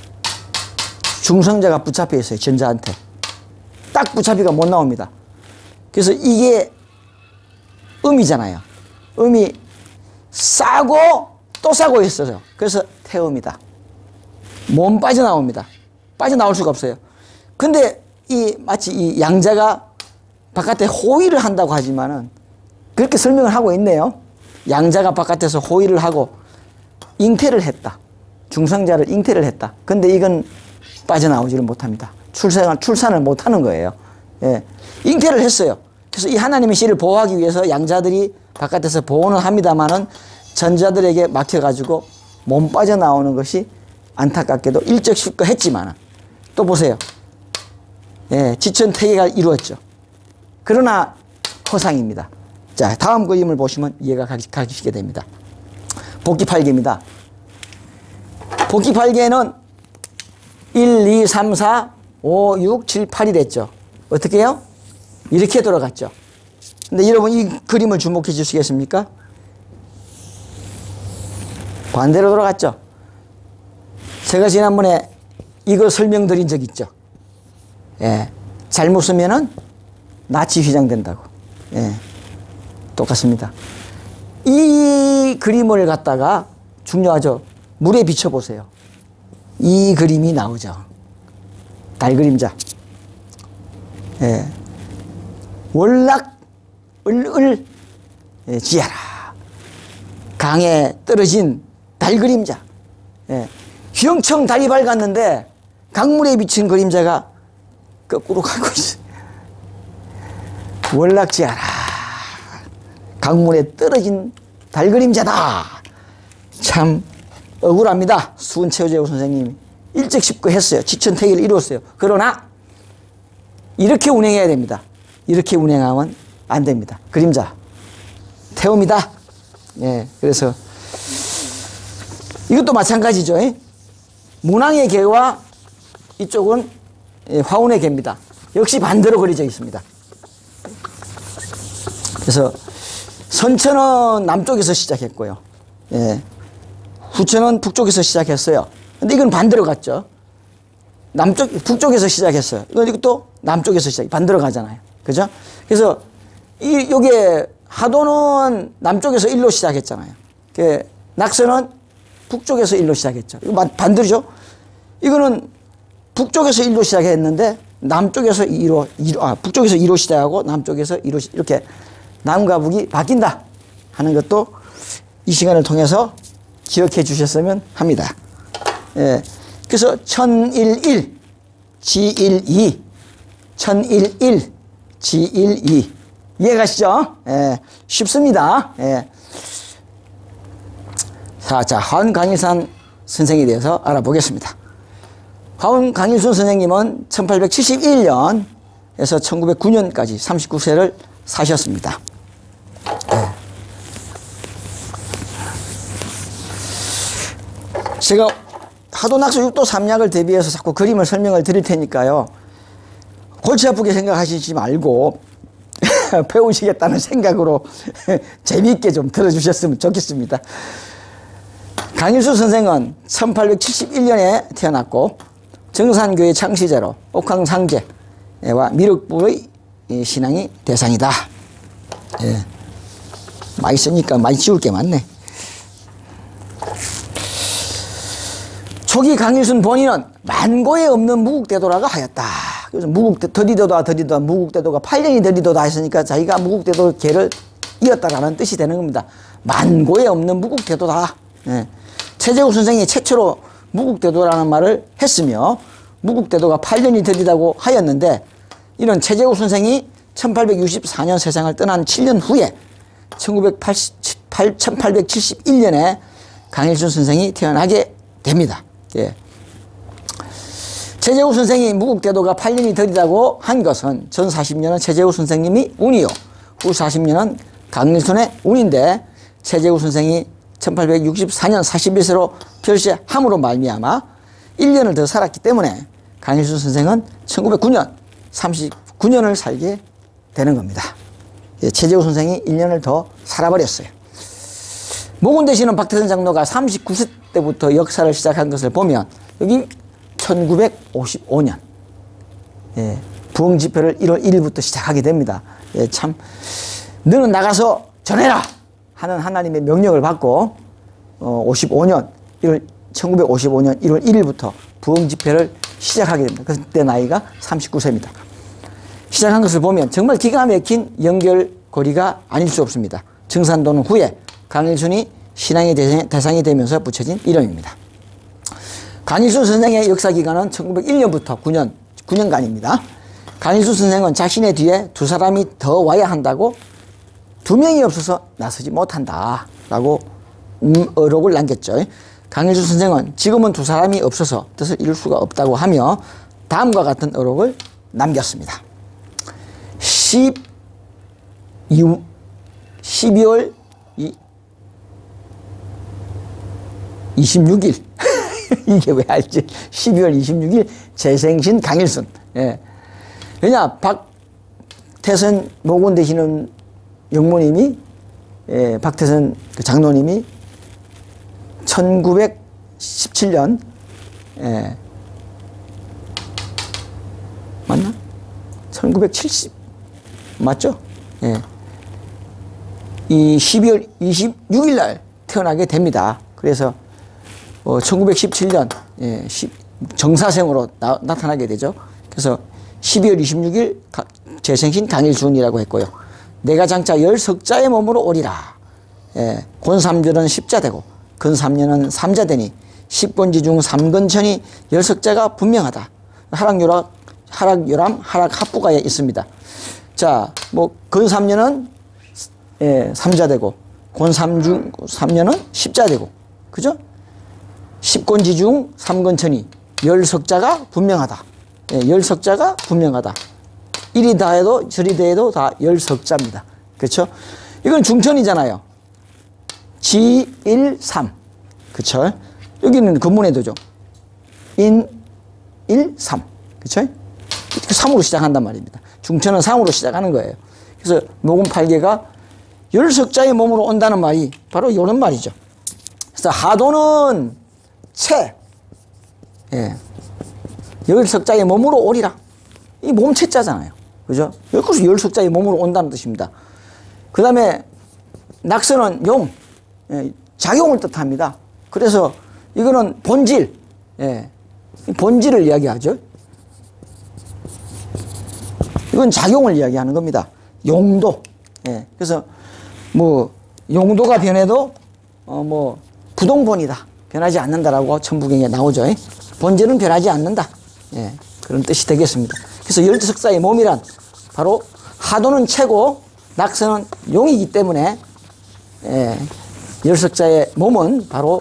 중성자가 붙잡혀 있어요, 전자한테. 딱 붙잡히가 못 나옵니다. 그래서 이게 음이잖아요. 음이 싸고 또 싸고 있어요. 그래서 태음이다. 몸 빠져나옵니다. 빠져나올 수가 없어요. 근데 이 마치 이 양자가 바깥에 호위를 한다고 하지만은 그렇게 설명을 하고 있네요. 양자가 바깥에서 호위를 하고 잉태를 했다. 중성자를 잉태를 했다. 근데 이건 빠져나오지를 못합니다. 출산을, 출산을 못하는 거예요. 예. 잉태를 했어요. 그래서 이 하나님의 씨를 보호하기 위해서 양자들이 바깥에서 보호는 합니다만은 전자들에게 막혀가지고 몸 빠져나오는 것이 안타깝게도 일적십거 했지만 또 보세요. 예, 지천태계가 이루었죠. 그러나 허상입니다. 자, 다음 그림을 보시면 이해가 가시게 됩니다. 복귀팔계입니다. 복귀팔계는 일, 이, 삼, 사, 오, 육, 칠, 팔이 됐죠. 어떻게 해요? 이렇게 돌아갔죠. 근데 여러분 이 그림을 주목해 주시겠습니까? 반대로 돌아갔죠. 제가 지난번에 이거 설명드린 적 있죠. 예. 잘못 쓰면은 나치 휘장된다고. 예. 똑같습니다. 이 그림을 갖다가 중요하죠. 물에 비춰보세요. 이 그림이 나오죠. 달 그림자. 예. 월락 을을 예, 지하라. 강에 떨어진 달 그림자. 예. 휘영청 달이 밝았는데 강물에 비친 그림자가 거꾸로 가고 있어요. 월락지하라. 강물에 떨어진 달 그림자다. 참 억울합니다. 수은채우재우 선생님이 일적십거 했어요. 지천태계를 이루었어요. 그러나 이렇게 운행해야 됩니다. 이렇게 운행하면 안 됩니다. 그림자 태움이다. 예, 그래서 이것도 마찬가지죠. 예? 문왕의 개와 이쪽은 예, 화운의 개입니다. 역시 반대로 그려져 있습니다. 그래서 선천은 남쪽에서 시작했고요. 예. 후천은 북쪽에서 시작했어요. 근데 이건 반대로 갔죠. 남쪽, 북쪽에서 시작했어요. 이것도 남쪽에서 시작, 반대로 가잖아요. 그죠? 그래서 이, 요게 하도는 남쪽에서 일로 시작했잖아요. 그 낙서는 북쪽에서 일로 시작했죠. 이거 반대죠? 이거는 북쪽에서 일로 시작했는데 남쪽에서 이로, 이로 아, 북쪽에서 이로 시작하고 남쪽에서 이로 이렇게 남과 북이 바뀐다 하는 것도 이 시간을 통해서 기억해 주셨으면 합니다. 예. 그래서 천일일, 지일이, 천일일, 지일이. 이해가시죠? 예. 쉽습니다. 예. 자, 자, 화운 강일산 선생에 대해서 알아보겠습니다. 화운 강일순 선생님은 천팔백칠십일 년에서 천구백구 년까지 삼십구 세를 사셨습니다. 네. 제가 하도낙서 육도 삼약을 대비해서 자꾸 그림을 설명을 드릴 테니까요. 골치 아프게 생각하시지 말고 배우시겠다는 생각으로 재미있게 좀 들어주셨으면 좋겠습니다. 강일수 선생은 천팔백칠십일 년에 태어났고 정산교의 창시자로 옥황상제와 미륵부의 신앙이 대상이다. 예. 많이 쓰니까 많이 지울 게 많네. 초기 강일순 본인은 만고에 없는 무국대도라고 하였다. 그래서 무국대, 더디도다, 더디도다, 무국대도가 팔 년이 더디도다 했으니까 자기가 무국대도 계를 이었다라는 뜻이 되는 겁니다. 만고에 없는 무국대도다. 예. 최재국 선생이 최초로 무국대도라는 말을 했으며 무국대도가 팔 년이 더디다고 하였는데 이런 최재국 선생이 천팔백육십사 년 세상을 떠난 칠 년 후에 천팔백칠십일 년에 강일순 선생이 태어나게 됩니다. 예. 최재국 선생이 무국대도가 팔 년이 더디다고 한 것은 전 사십 년은 최재국 선생님이 운이요 후 사십 년은 강일순의 운인데 최재우 선생이 천팔백육십사 년 사십일 세로 별세함으로 말미암아 일 년을 더 살았기 때문에 강일순 선생은 천구백구 년 삼십구 년을 살게 되는 겁니다. 예, 최재우 선생이 일 년을 더 살아버렸어요. 모군 되시는 박태선 장로가 삼십구 세 때부터 역사를 시작한 것을 보면 여기 천구백오십오 년 예, 부흥집회를 일월 일일부터 시작하게 됩니다. 예, 참 너는 나가서 전해라 하는 하나님의 명령을 받고 어, 오십오 년 일월 천구백오십오 년 일월 일일부터 부흥집회를 시작하게 됩니다. 그때 나이가 삼십구 세입니다. 시작한 것을 보면 정말 기가 막힌 연결고리가 아닐 수 없습니다. 증산도는 후에 강일순이 신앙의 대상이 되면서 붙여진 이름입니다. 강일순 선생의 역사기간은 천구백일 년부터 구 년, 구 년간입니다. 강일순 선생은 자신의 뒤에 두 사람이 더 와야 한다고 두 명이 없어서 나서지 못한다 라고 음, 어록을 남겼죠. 강일순 선생은 지금은 두 사람이 없어서 뜻을 이룰 수가 없다고 하며 다음과 같은 어록을 남겼습니다. 십이월 이십육 일 이게 왜 알지? 십이월 이십육 일 재생신 강일순. 예. 왜냐 박태선 모군 되시는 영모님이 예, 박태선 그 장로님이 천구백십칠 년 예, 맞나? 천구백칠십 맞죠? 예. 이 십이월 이십육 일 날 태어나게 됩니다. 그래서 어, 천구백십칠 년 예, 정사생으로 나, 나타나게 되죠. 그래서 십이월 이십육 일 가, 재생신 강일순이라고 했고요. 내가 장차 열석자의 몸으로 오리라. 예, 곤삼절은 십자 되고 근삼년은 삼자 되니 십권지 중 삼근천이 열석자가 분명하다. 하락요람, 하락요람, 하락합부가에 있습니다. 자, 뭐 근삼년은 예, 삼자 되고 곤삼중 삼년은 십자 되고 그죠? 십권지 중 삼근천이 열석자가 분명하다. 예, 열석자가 분명하다. 이리 다해도 저리 대해도 다 열석자입니다. 그렇죠? 이건 중천이잖아요. 지, 일, 삼. 그렇죠? 여기는 근문에도죠. 인, 일, 삼. 그렇죠? 삼으로 시작한단 말입니다. 중천은 삼으로 시작하는 거예요. 그래서 모군팔계가 열석자의 몸으로 온다는 말이 바로 이런 말이죠. 그래서 하도는 채. 예. 열석자의 몸으로 오리라. 이 몸체자잖아요. 그죠? 여기서 열석자의 몸으로 온다는 뜻입니다. 그 다음에 낙서는 용, 예, 작용을 뜻합니다. 그래서 이거는 본질, 예, 본질을 이야기하죠. 이건 작용을 이야기하는 겁니다. 용도. 예, 그래서 뭐 용도가 변해도 어, 뭐 부동본이다. 변하지 않는다라고 천부경에 나오죠. 본질은 변하지 않는다. 예, 그런 뜻이 되겠습니다. 그래서 열석자의 몸이란 바로 하도는 채고 낙서는 용이기 때문에 예, 열석자의 몸은 바로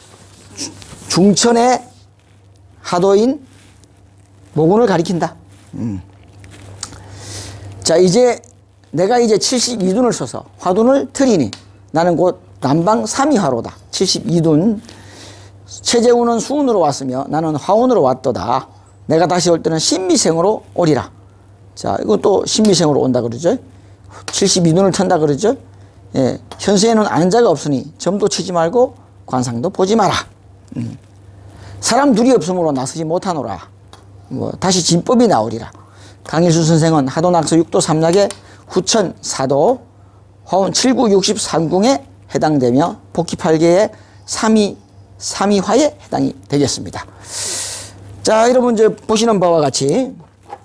중천의 하도인 모군을 가리킨다. 음. 자, 이제 내가 이제 칠십이 둔을 써서 화둔을 트리니 나는 곧 남방 삼위화로다. 칠십이 둔 최재우는 수운으로 왔으며 나는 화운으로 왔도다. 내가 다시 올 때는 신미생으로 오리라. 자, 이거 또 신미생으로 온다 그러죠. 칠십이 둔을 턴다 그러죠. 예, 현세에는 아는 자가 없으니 점도 치지 말고 관상도 보지 마라. 음. 사람 둘이 없으므로 나서지 못하노라. 뭐 다시 진법이 나오리라. 강일순 선생은 하도낙서 육도 삼락의 후천 사도 화운 칠구 육십삼궁에 해당되며 복귀팔계의 삼위 삼위화에 해당이 되겠습니다. 자, 여러분 이제 보시는 바와 같이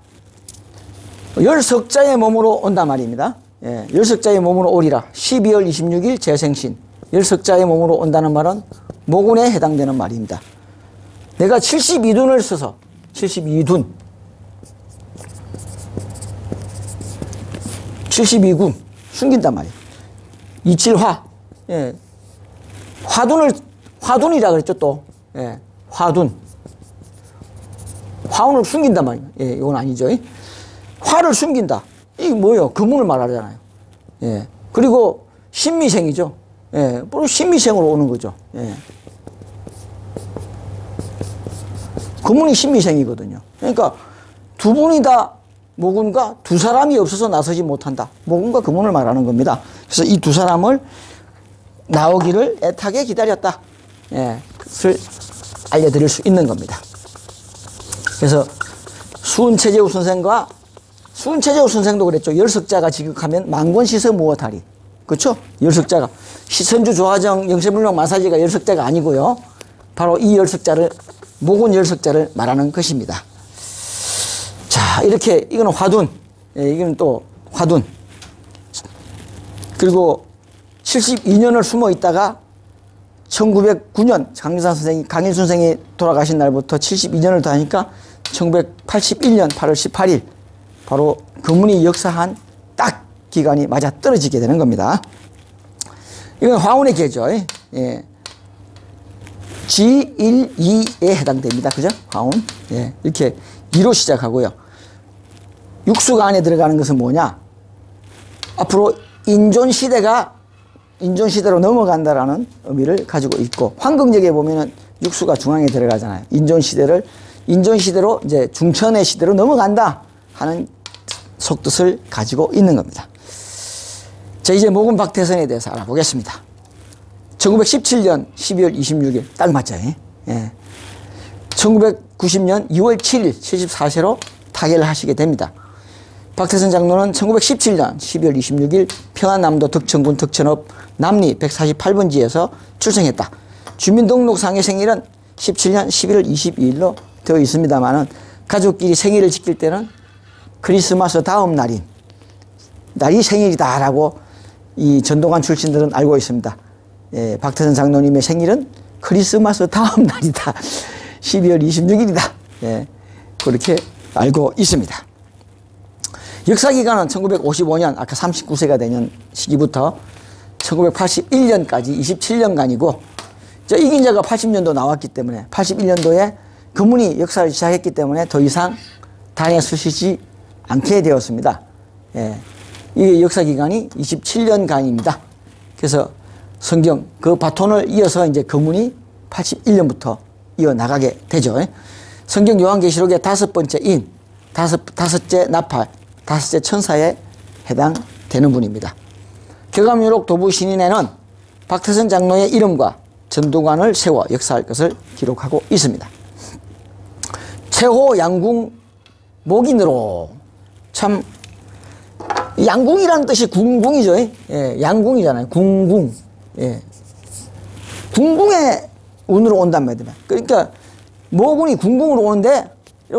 열석자의 몸으로 온단 말입니다. 예, 열석자의 몸으로 오리라. 십이월 이십육 일 재생신. 열석자의 몸으로 온다는 말은 모군에 해당되는 말입니다. 내가 칠십이 둔을 써서 칠십이 둔 칠십이 군 숨긴단 말이에요. 이칠화. 예. 화둔을 화둔이라 그랬죠 또. 예. 화둔. 화운을 숨긴단 말이에요. 예, 이건 아니죠. 화를 숨긴다. 이게 뭐예요? 금운을 말하잖아요. 예. 그리고 신미생이죠. 예, 바로 신미생으로 오는 거죠. 예. 금운이 신미생이거든요. 그러니까 두 분이 다 모군과 두 사람이 없어서 나서지 못한다. 모군과 금운을 말하는 겁니다. 그래서 이 두 사람을 나오기를 애타게 기다렸다. 예, 그것을 알려드릴 수 있는 겁니다. 그래서 수은체제우 선생과 수은체제우 선생도 그랬죠. 열석자가 지극하면 만권시서 무엇하리. 그렇죠? 열석자가 시선주 조화정 영세불명 마사지가 열석자가 아니고요. 바로 이 열석자를 모군 열석자를 말하는 것입니다. 자, 이렇게 이거는 화둔, 예, 이거는 또 화둔. 그리고 칠십이 년을 숨어 있다가 천구백구 년 강일산 선생이 강일 선생이 돌아가신 날부터 칠십이 년을 더하니까 천구백팔십일 년 팔월 십팔일 바로 금운이 역사한 딱 기간이 맞아 떨어지게 되는 겁니다. 이건 화운의 계죠. 예. 지 일, 이에 해당됩니다. 그죠? 화운. 예. 이렇게 이로 시작하고요. 육수가 안에 들어가는 것은 뭐냐? 앞으로 인존시대가 인존시대로 넘어간다라는 의미를 가지고 있고, 황금역에 보면은 육수가 중앙에 들어가잖아요. 인존시대를, 인존시대로 이제 중천의 시대로 넘어간다 하는 속뜻을 가지고 있는 겁니다. 자, 이제 모군 박태선에 대해서 알아보겠습니다. 천구백십칠 년 십이월 이십육일, 딱 맞죠? 예. 천구백구십 년 유월 칠일 칠십사 세로 타계를 하시게 됩니다. 박태선 장로는 천구백십칠 년 십이월 이십육일 평안남도 덕천군 덕천읍 남리 백사십팔 번지에서 출생했다. 주민등록상의 생일은 십칠 년 십일월 이십이일로 되어 있습니다만은 가족끼리 생일을 지킬 때는 크리스마스 다음 날인 날이 생일이다라고 이 전동관 출신들은 알고 있습니다. 예, 박태선 장로님의 생일은 크리스마스 다음 날이다. 십이월 이십육일이다. 예, 그렇게 알고 있습니다. 역사기간은 천구백오십오 년, 아까 삼십구 세가 되는 시기부터 천구백팔십일 년까지 이십칠 년간이고, 저 이긴자가 팔십 년도 나왔기 때문에 팔십일 년도에 금운이 역사를 시작했기 때문에 더 이상 단에 서시지 않게 되었습니다. 예, 이 역사기간이 이십칠 년간입니다. 그래서 성경 그 바톤을 이어서 이제 금운이 팔십일 년부터 이어나가게 되죠. 성경 요한계시록의 다섯 번째 인, 다섯, 다섯째 나팔, 다섯째 천사에 해당되는 분입니다. 교감유록 도부 신인에는 박태선 장로의 이름과 전두관을 세워 역사할 것을 기록하고 있습니다. 최호 양궁 목인으로, 참 양궁이라는 뜻이 궁궁이죠. 예, 양궁이잖아요. 궁궁. 예. 궁궁의 운으로 온단 말이에요. 그러니까 모군이 궁궁으로 오는데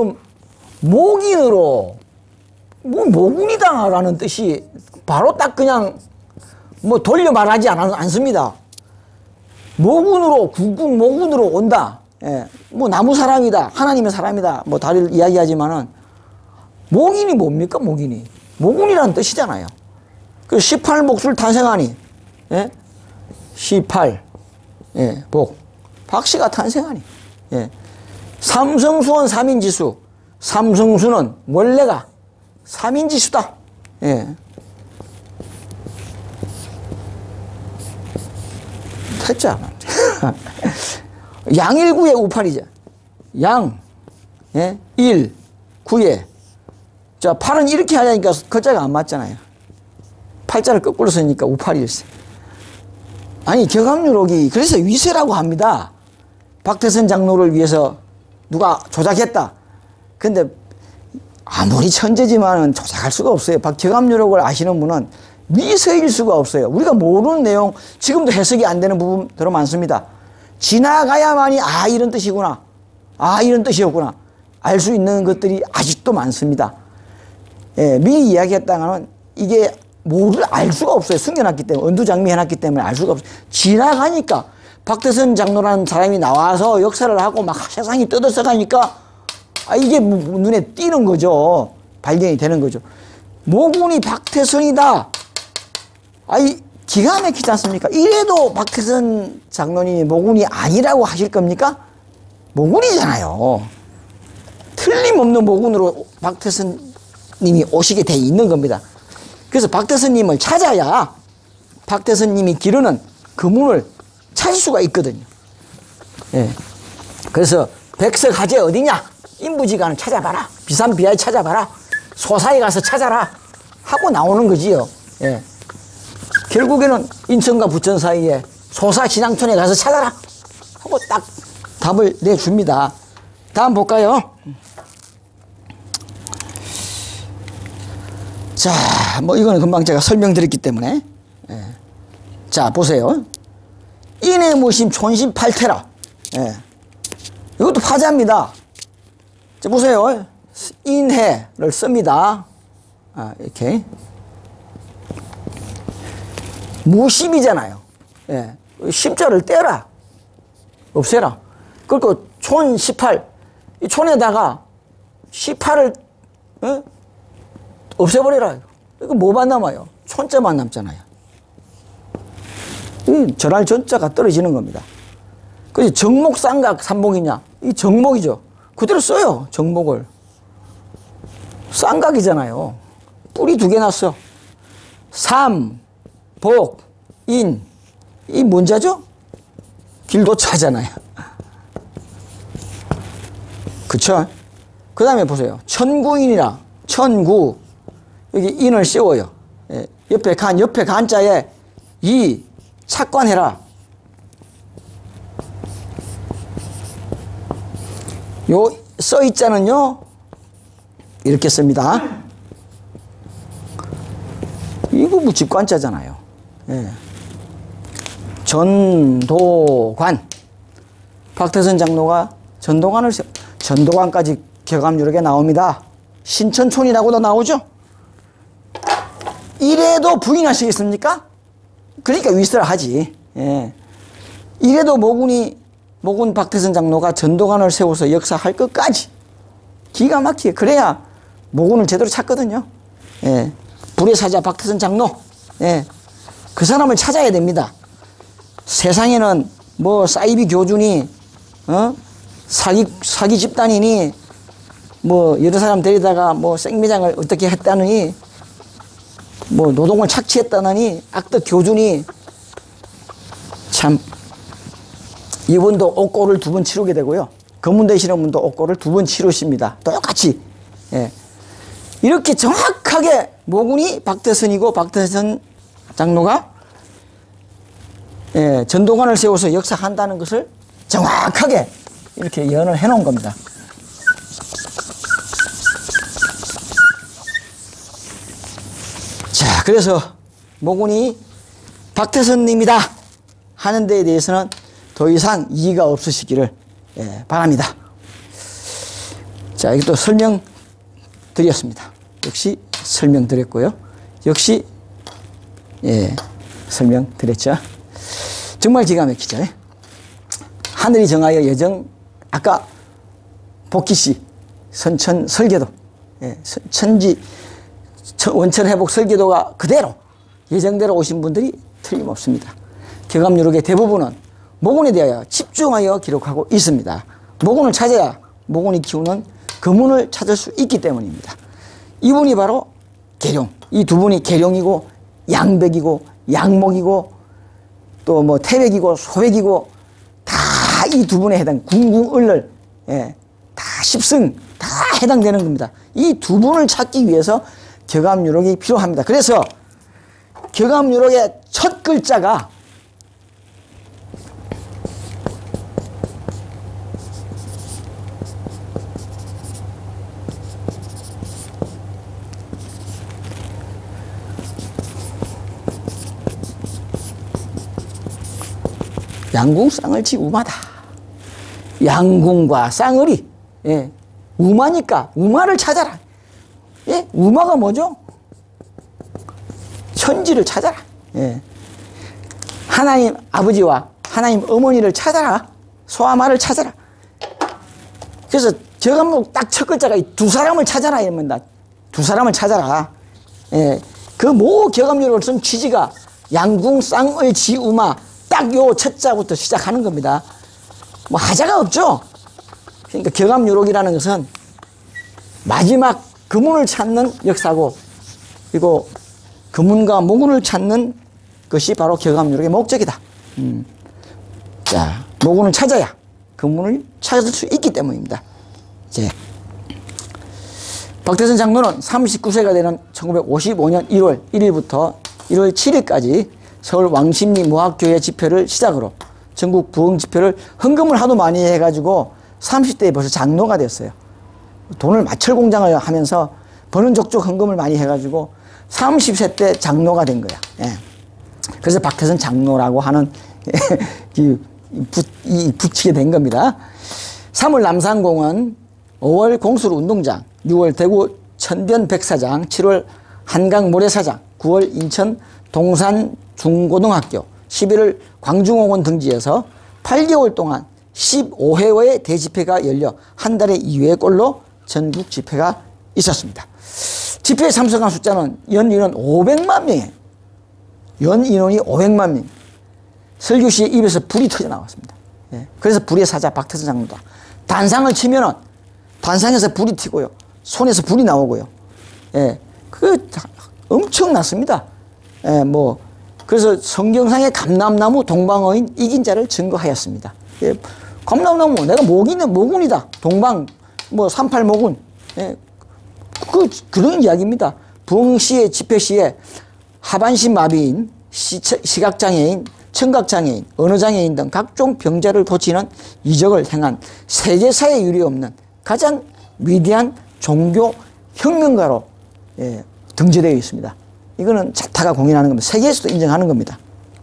목인으로, 뭐 모군이다라는 뜻이 바로 딱 그냥 뭐 돌려 말하지 않, 않습니다. 모군으로, 궁궁 모군으로 온다. 예. 뭐 나무 사람이다, 하나님의 사람이다, 뭐 다들 이야기하지만은 목인이 뭡니까? 목인이 모군이라는 뜻이잖아요. 그 십팔 목술 탄생하니, 예? 십팔, 예, 복, 박씨가 탄생하니, 예. 삼성수원 삼인지수, 삼성수는 원래가 삼인지수다. 예. 됐죠? 양일구의 우팔이죠. 양, 예? 일, 구에. 자, 팔은 이렇게 하려니까 글자가 안 맞잖아요. 팔자를 거꾸로 쓰니까 우팔이었어요. 아니, 교감유록이 그래서 위세라고 합니다. 박태선 장로를 위해서 누가 조작했다. 근데 아무리 천재지만은 조작할 수가 없어요. 교감유록을 아시는 분은 위세일 수가 없어요. 우리가 모르는 내용, 지금도 해석이 안 되는 부분들은 많습니다. 지나가야만이 아 이런 뜻이구나, 아 이런 뜻이었구나 알 수 있는 것들이 아직도 많습니다. 예, 미리 이야기했다가는 이게 뭐를 알 수가 없어요. 숨겨놨기 때문에, 은두장미 해놨기 때문에 알 수가 없어요. 지나가니까 박태선 장로라는 사람이 나와서 역사를 하고 막 세상이 떠들썩하니까 아 이게 눈에 띄는 거죠. 발견이 되는 거죠. 모군이 박태선이다. 아이 기가 막히지 않습니까? 이래도 박태선 장로님이 모군이 아니라고 하실 겁니까? 모군이잖아요. 틀림없는 모군으로 박태선 님이 오시게 돼 있는 겁니다. 그래서 박태선 님을 찾아야 박태선님이 기르는 그문을 찾을 수가 있거든요. 예. 그래서 백석하제 어디냐? 인부지간을 찾아봐라. 비산비하에 찾아봐라. 소사에 가서 찾아라. 하고 나오는 거지요. 예. 결국에는 인천과 부천 사이에 소사 신앙촌에 가서 찾아라. 하고 딱 답을 내줍니다. 다음 볼까요? 자, 뭐 이거는 금방 제가 설명드렸기 때문에. 예. 자, 보세요. 인해무심 촌심팔태라. 예. 이것도 파자입니다. 자, 보세요. 인해를 씁니다. 아, 이렇게. 무심이잖아요. 예. 심자를 떼라. 없애라. 그리고 촌 십팔. 이 촌에다가 십팔을, 어? 없애버리라. 이거 뭐만 남아요? 촌자만 남잖아요. 이 절할 전자가 떨어지는 겁니다. 그래서 정목, 쌍각, 삼목이냐? 이 정목이죠. 그대로 써요. 정목을. 쌍각이잖아요. 뿌리 두 개 났어. 삼, 복, 인. 이 문자죠? 길도차잖아요. 그쵸? 그 다음에 보세요. 천구인이라. 천구. 여기 인을 씌워요. 예. 옆에 간, 옆에 간자에 이 착관해라. 요 써있자는요, 이렇게 씁니다. 이거 뭐 집관자잖아요. 예. 전도관. 박태선 장로가 전도관을, 세... 전도관까지 격암유력에 나옵니다. 신천촌이라고도 나오죠? 이래도 부인하시겠습니까? 그러니까 위스라 하지. 예. 이래도 모군이, 모군 박태선 장로가 전도관을 세워서 역사할 것까지 기가 막히게. 그래야 모군을 제대로 찾거든요. 예. 불의 사자 박태선 장로. 예. 그 사람을 찾아야 됩니다. 세상에는 뭐 사이비 교주니, 어? 사기, 사기 집단이니, 뭐 여러 사람 데리다가 뭐 생매장을 어떻게 했다느니, 뭐 노동을 착취했다느니, 악덕 교주니, 참, 이분도 옥고를 두 번 치르게 되고요. 검문 되시는 분도 옥고를 두 번 치르십니다. 똑같이. 예. 이렇게 정확하게 모군이 박태선이고 박태선 장로가 예, 전도관을 세워서 역사한다는 것을 정확하게 이렇게 예언을 해 놓은 겁니다. 자, 그래서 모군이 박태선님이다 하는 데에 대해서는 더 이상 이의가 없으시기를 예, 바랍니다. 자, 이것도 설명 드렸습니다. 역시 설명 드렸고요. 역시 예, 설명 드렸죠. 정말 기가 막히죠. 하늘이 정하여 예정, 아까 복희씨 선천 설계도, 예, 천지 원천 회복 설계도가 그대로 예정대로 오신 분들이 틀림없습니다. 격암유력의 대부분은 모군에 대하여 집중하여 기록하고 있습니다. 모군을 찾아야 모군이 키우는 금운을 찾을 수 있기 때문입니다. 이분이 바로 계룡. 이 두 분이 계룡이고 양백이고 양목이고 또 뭐 태백이고 소백이고 다 이 두 분에 해당, 궁궁을를, 예, 다 십승 다 해당되는 겁니다. 이 두 분을 찾기 위해서 격암유력이 필요합니다. 그래서 격암유력의 첫 글자가 양궁 쌍을치 우마다. 양궁과 쌍을이, 예, 우마니까 우마를 찾아라. 예, 우마가 뭐죠? 천지를 찾아라. 예. 하나님 아버지와 하나님 어머니를 찾아라. 소아마를 찾아라. 그래서 저감목 딱 첫 글자가 이 두 사람을 찾아라 이럽니다. 두 사람을 찾아라. 예. 그 모 격암유력을 쓴 취지가 양궁 쌍을지 우마 딱 요 첫자부터 시작하는 겁니다. 뭐 하자가 없죠. 그러니까 격암유력이라는 것은 마지막 금운을 찾는 역사고, 그리고 금운과 모군을 찾는 것이 바로 경합유력의 목적이다. 음. 자, 모군을 찾아야 근문을 찾을 수 있기 때문입니다. 이제 박태선 장로는 삼십구 세가 되는 천구백오십오 년 일월 일일부터 일월 칠일까지 서울 왕십리 무학교회 집회를 시작으로 전국 부흥 집회를 헌금을 하도 많이 해가지고 삼십 대에 벌써 장로가 됐어요. 돈을 마철 공장을 하면서 버는 족족 헌금을 많이 해가지고 삼십 세 때 장로가 된 거야. 예. 그래서 박태선 장로라고 하는 이, 부, 이 붙이게 된 겁니다. 삼월 남산공원, 오월 공술 운동장, 유월 대구 천변 백사장, 칠월 한강 모래사장, 구월 인천 동산 중고등학교, 십일월 광중공원 등지에서 팔 개월 동안 십오 회의 대집회가 열려 한 달에 이 회꼴로 전국 집회가 있었습니다. 집회에 참석한 숫자는 연 인원 오백만 명이에요. 연 인원이 오백만 명. 설교 시에 입에서 불이 터져 나왔습니다. 예. 그래서 불의 사자 박태선 장로다. 단상을 치면은 단상에서 불이 튀고요. 손에서 불이 나오고요. 예. 그 엄청났습니다. 예, 뭐 그래서 성경상의 감람나무 동방어인 이긴 자를 증거하였습니다. 예. 감람나무 내가 모기는 모군이다. 동방 뭐 삼팔 모군. 예. 그 그런 이야기입니다. 부흥시에 집회 시에 하반신 마비인, 시, 시각장애인, 청각장애인, 언어장애인 등 각종 병자를 고치는 이적을 행한 세계사에 유례없는 가장 위대한 종교 혁명가로 예, 등재되어 있습니다. 이거는 자타가 공인하는 겁니다. 세계에서도 인정하는 겁니다.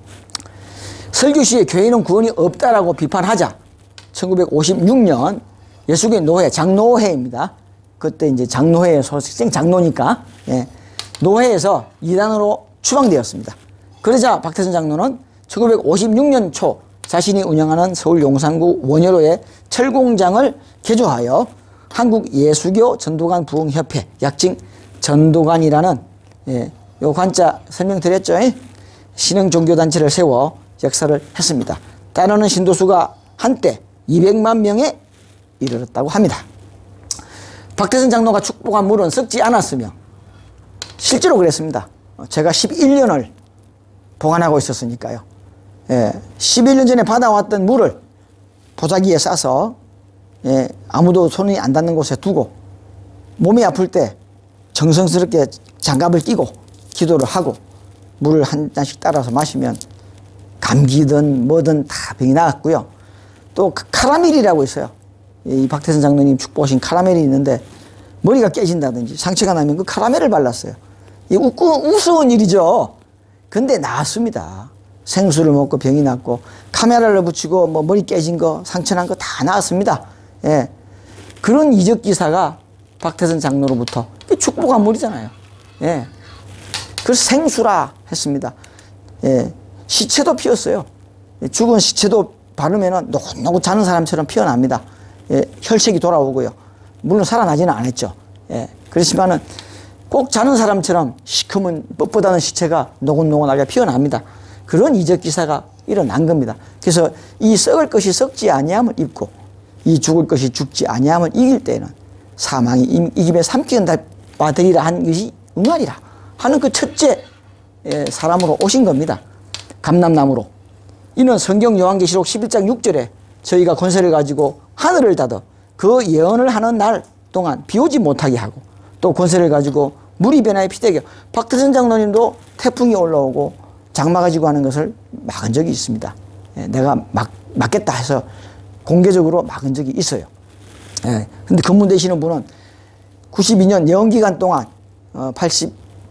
설교 시에 교회는 구원이 없다라고 비판하자 천구백오십육 년 예수교회 노회, 장로회입니다. 그때 이제 장로회의 소식생 장로니까 예, 노회에서 이단으로 추방되었습니다. 그러자 박태선 장로는 천구백오십육 년 초 자신이 운영하는 서울 용산구 원효로의 철공장을 개조하여 한국예수교 전도관 부흥협회, 약칭 전도관이라는 예, 요 관자 설명드렸죠. 신흥종교단체를 세워 역사를 했습니다. 따르는 신도수가 한때 이백만 명에 이르렀다고 합니다. 박태선 장로가 축복한 물은 썩지 않았으며 실제로 그랬습니다. 제가 십일 년을 보관하고 있었으니까요. 예, 십일 년 전에 받아왔던 물을 보자기에 싸서 예, 아무도 손이 안 닿는 곳에 두고 몸이 아플 때 정성스럽게 장갑을 끼고 기도를 하고 물을 한 잔씩 따라서 마시면 감기든 뭐든 다 병이 나았고요. 또 카라멜이라고 있어요. 이 박태선 장로님 축복하신 카라멜이 있는데 머리가 깨진다든지 상처가 나면 그 카라멜을 발랐어요. 이 웃고 우스운 일이죠. 근데 나았습니다. 생수를 먹고 병이 났고 카메라를 붙이고 뭐 머리 깨진 거 상처 난 거 다 나았습니다. 예. 그런 이적 기사가 박태선 장로로부터 축복한 물이잖아요. 예. 그래서 생수라 했습니다. 예. 시체도 피었어요. 죽은 시체도 바르면은 노곤노곤 자는 사람처럼 피어납니다. 예. 혈색이 돌아오고요. 물론 살아나지는 않았죠. 예. 그렇지만은 꼭 자는 사람처럼 시커먼 뻣뻣하는 시체가 노곤노곤하게 피어납니다. 그런 이적 기사가 일어난 겁니다. 그래서 이 썩을 것이 썩지 아니함을 입고 이 죽을 것이 죽지 아니함을 이길 때는 사망이 이김에 삼키는 바되리라 한 것이 응하리라 하는 그 첫째 사람으로 오신 겁니다. 감람나무로. 이는 성경 요한계시록 십일 장 육 절에 저희가 권세를 가지고 하늘을 닫아 그 예언을 하는 날 동안 비 오지 못하게 하고 또 권세를 가지고 물이 변하여 피되게. 박태선 장로님도 태풍이 올라오고 장마 가지고 하는 것을 막은 적이 있습니다. 예, 내가 막, 막겠다 해서 공개적으로 막은 적이 있어요. 예, 근데 근무되시는 분은 구십이 년 예언기간 동안 어, 팔십일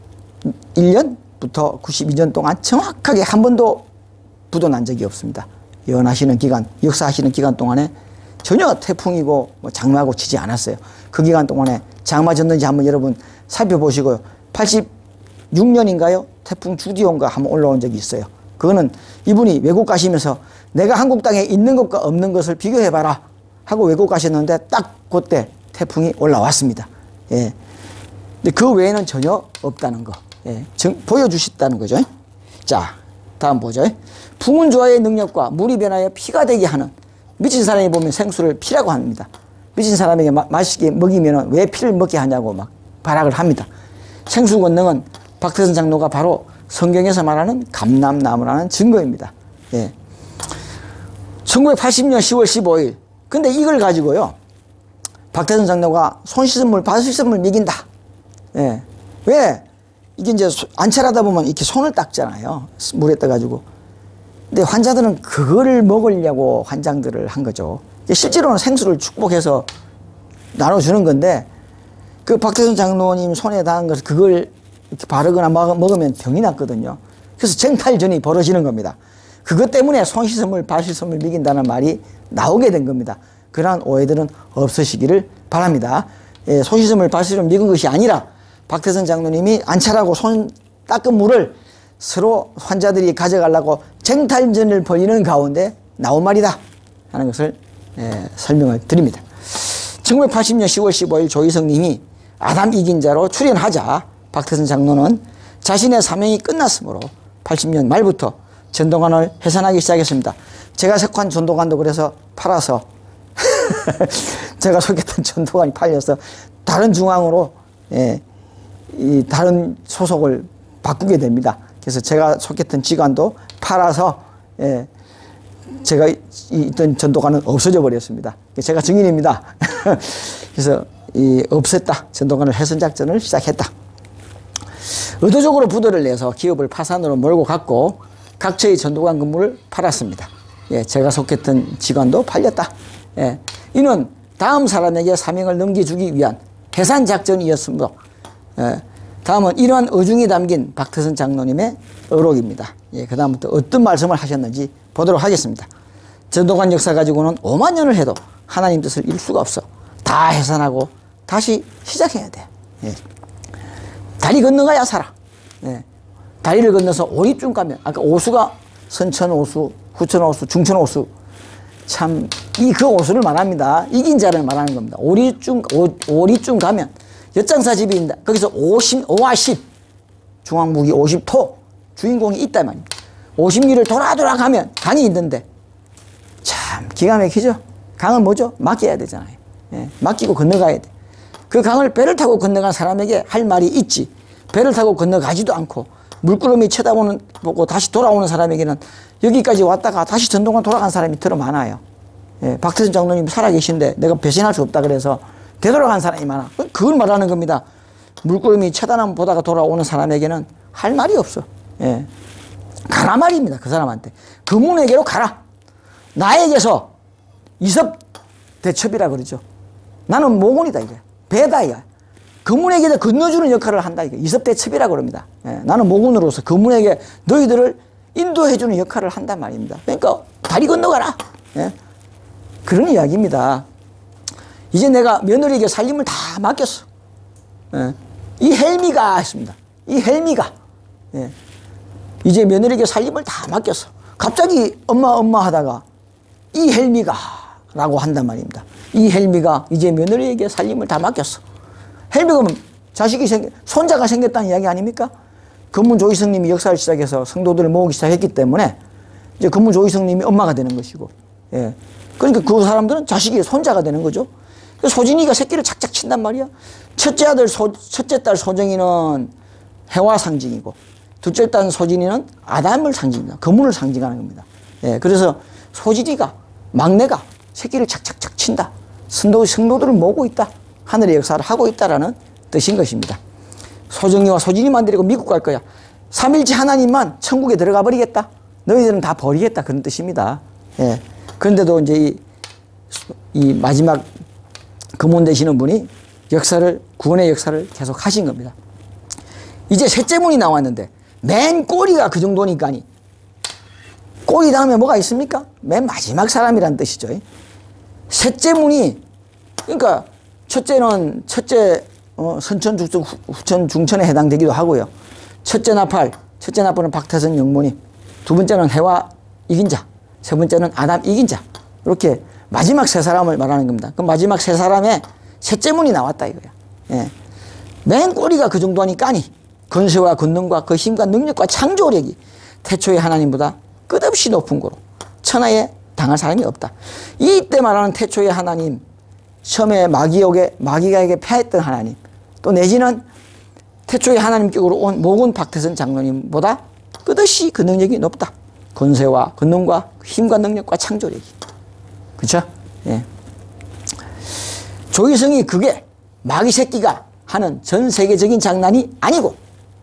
년부터 구십이 년 동안 정확하게 한 번도 부도 난 적이 없습니다. 예언하시는 기간, 역사하시는 기간 동안에 전혀 태풍이고 뭐 장마고 치지 않았어요. 그 기간 동안에 장마 졌는지 한번 여러분 살펴보시고요. 팔십육 년인가요? 태풍 주디온가 한번 올라온 적이 있어요. 그거는 이분이 외국 가시면서 내가 한국 땅에 있는 것과 없는 것을 비교해봐라 하고 외국 가셨는데 딱 그때 태풍이 올라왔습니다. 예. 근데 그 외에는 전혀 없다는 거. 예. 정, 보여주셨다는 거죠. 자, 다음 보죠. 풍운조화의 능력과 물이 변하여 피가 되게 하는 미친 사람이 보면 생수를 피라고 합니다. 미친 사람에게 마, 맛있게 먹이면 왜 피를 먹게 하냐고 막 발악을 합니다. 생수 권능은 박태선 장로가 바로 성경에서 말하는 감람나무라는 증거입니다. 예. 천구백팔십 년 시월 십오일. 근데 이걸 가지고요, 박태선 장로가 손 씻은 물, 발 씻은 물 먹인다. 예. 왜? 이게 이제 안찰하다 보면 이렇게 손을 닦잖아요. 물에 떠가지고. 근데 환자들은 그거를 먹으려고 환장들을 한 거죠. 실제로는 생수를 축복해서 나눠주는 건데, 그 박태선 장로님 손에 닿은 것을 그걸 이렇게 바르거나 먹으면 병이 났거든요. 그래서 쟁탈전이 벌어지는 겁니다. 그것 때문에 손 씻은 물, 발 씻은 물 먹인다는 말이 나오게 된 겁니다. 그러한 오해들은 없으시기를 바랍니다. 예, 손 씻은 물, 발 씻은 물 먹은 것이 아니라 박태선 장로님이 안찰하고 손 닦은 물을 서로 환자들이 가져가려고 쟁탈전을 벌이는 가운데 나온 말이다 하는 것을 예, 설명을 드립니다. 천구백팔십 년 시월 십오일 조희성 님이 아담 이긴 자로 출연하자 박태선 장로는 자신의 사명이 끝났으므로 팔십 년 말부터 전도관을 해산하기 시작했습니다. 제가 속한 전도관도 그래서 팔아서 제가 속했던 전도관이 팔려서 다른 중앙으로 예, 이 다른 소속을 바꾸게 됩니다. 그래서 제가 속했던 지관도 팔아서 예, 제가 있던 전도관은 없어져 버렸습니다. 제가 증인입니다. 그래서 이 없앴다. 전도관을 해선 작전을 시작했다. 의도적으로 부도를 내서 기업을 파산으로 몰고 갔고 각처의 전도관 건물을 팔았습니다. 예, 제가 속했던 지관도 팔렸다. 예, 이는 다음 사람에게 사명을 넘겨주기 위한 해산 작전이었습니다. 예, 다음은 이러한 어중이 담긴 박태선 장로님의 어록입니다. 예, 그 다음부터 어떤 말씀을 하셨는지 보도록 하겠습니다. 전도관 역사 가지고는 오만 년을 해도 하나님 뜻을 이룰 수가 없어. 다 해산하고 다시 시작해야 돼. 예. 다리 건너가야 살아. 예. 다리를 건너서 오리쯤 가면, 아까 오수가 선천 오수, 후천 오수, 중천 오수. 참, 이 그 오수를 말합니다. 이긴 자를 말하는 겁니다. 오리쯤, 오, 오리쯤 가면, 엿장사 집이 있다. 거기서 오십, 오와 십, 중앙무기 오십 토, 주인공이 있다 말입니다. 오십 리를 돌아 돌아 가면 강이 있는데, 참, 기가 막히죠? 강은 뭐죠? 맡겨야 되잖아요. 예. 맡기고 건너가야 돼. 그 강을 배를 타고 건너간 사람에게 할 말이 있지. 배를 타고 건너가지도 않고, 물구름이 쳐다보는, 보고 다시 돌아오는 사람에게는 여기까지 왔다가 다시 전동관 돌아간 사람이 더러 많아요. 예, 박태선 장로님 살아계신데 내가 배신할 수 없다 그래서 되돌아간 사람이 많아. 그걸 말하는 겁니다. 물구름이 쳐다만 보다가 돌아오는 사람에게는 할 말이 없어. 예. 가라 말입니다. 그 사람한테. 그문에게로 가라. 나에게서 이섭 대첩이라 그러죠. 나는 모곤이다 이게. 배다 이게. 그문에게 건너주는 역할을 한다 이게. 이섭 대첩이라 그럽니다. 예. 나는 모곤으로서 그문에게 너희들을 인도해주는 역할을 한단 말입니다. 그러니까 다리 건너가라. 예. 그런 이야기입니다. 이제 내가 며느리에게 살림을 다 맡겼어. 예. 이 헬미가 했습니다. 이 헬미가 예. 이제 며느리에게 살림을 다 맡겼어. 갑자기 엄마 엄마 하다가 이 헬미가 라고 한단 말입니다. 이 헬미가 이제 며느리에게 살림을 다 맡겼어. 헬미가 자식이 생 손자가 생겼다는 이야기 아닙니까? 금문 조희성님이 역사를 시작해서 성도들을 모으기 시작했기 때문에 이제 금문 조희성님이 엄마가 되는 것이고, 예. 그러니까 그 사람들은 자식이 손자가 되는 거죠. 소진이가 새끼를 착착 친단 말이야. 첫째 아들, 소, 첫째 딸 소정이는 해와 상징이고, 둘째 딸 소진이는 아담을 상징합니다. 금문을 상징하는 겁니다. 예. 그래서 소진이가, 막내가 새끼를 착착착 친다. 성도, 성도들을 모으고 있다. 하늘의 역사를 하고 있다라는 뜻인 것입니다. 소정이와 소진이만 데리고 미국 갈 거야. 삼일째 하나님만 천국에 들어가 버리겠다. 너희들은 다 버리겠다. 그런 뜻입니다. 예. 그런데도 이제 이, 이 마지막 금원 되시는 분이 역사를, 구원의 역사를 계속 하신 겁니다. 이제 셋째 문이 나왔는데 맨 꼬리가 그 정도니까니 꼬리 다음에 뭐가 있습니까? 맨 마지막 사람이란 뜻이죠. 셋째 문이, 그러니까 첫째는 첫째 어, 선천, 중천, 후천, 중천에 해당되기도 하고요. 첫째 나팔, 첫째 나팔은 박태선 영문이, 두 번째는 해와 이긴 자, 세 번째는 아담 이긴 자. 이렇게 마지막 세 사람을 말하는 겁니다. 그 마지막 세 사람의 셋째 문이 나왔다 이거야. 예. 맨 꼬리가 그 정도 하니까니 건세와 권능과 그 힘과 능력과 창조력이 태초의 하나님보다 끝없이 높은 거로 천하에 당할 사람이 없다. 이때 말하는 태초의 하나님, 처음에 마귀에게, 마귀에게 패했던 하나님, 또 내지는 태초에 하나님격으로 온 목은 박태선 장로님보다 끝없이 그 능력이 높다. 권세와 권능과 힘과 능력과 창조력이. 그렇죠? 예. 조이성이 그게 마귀 새끼가 하는 전 세계적인 장난이 아니고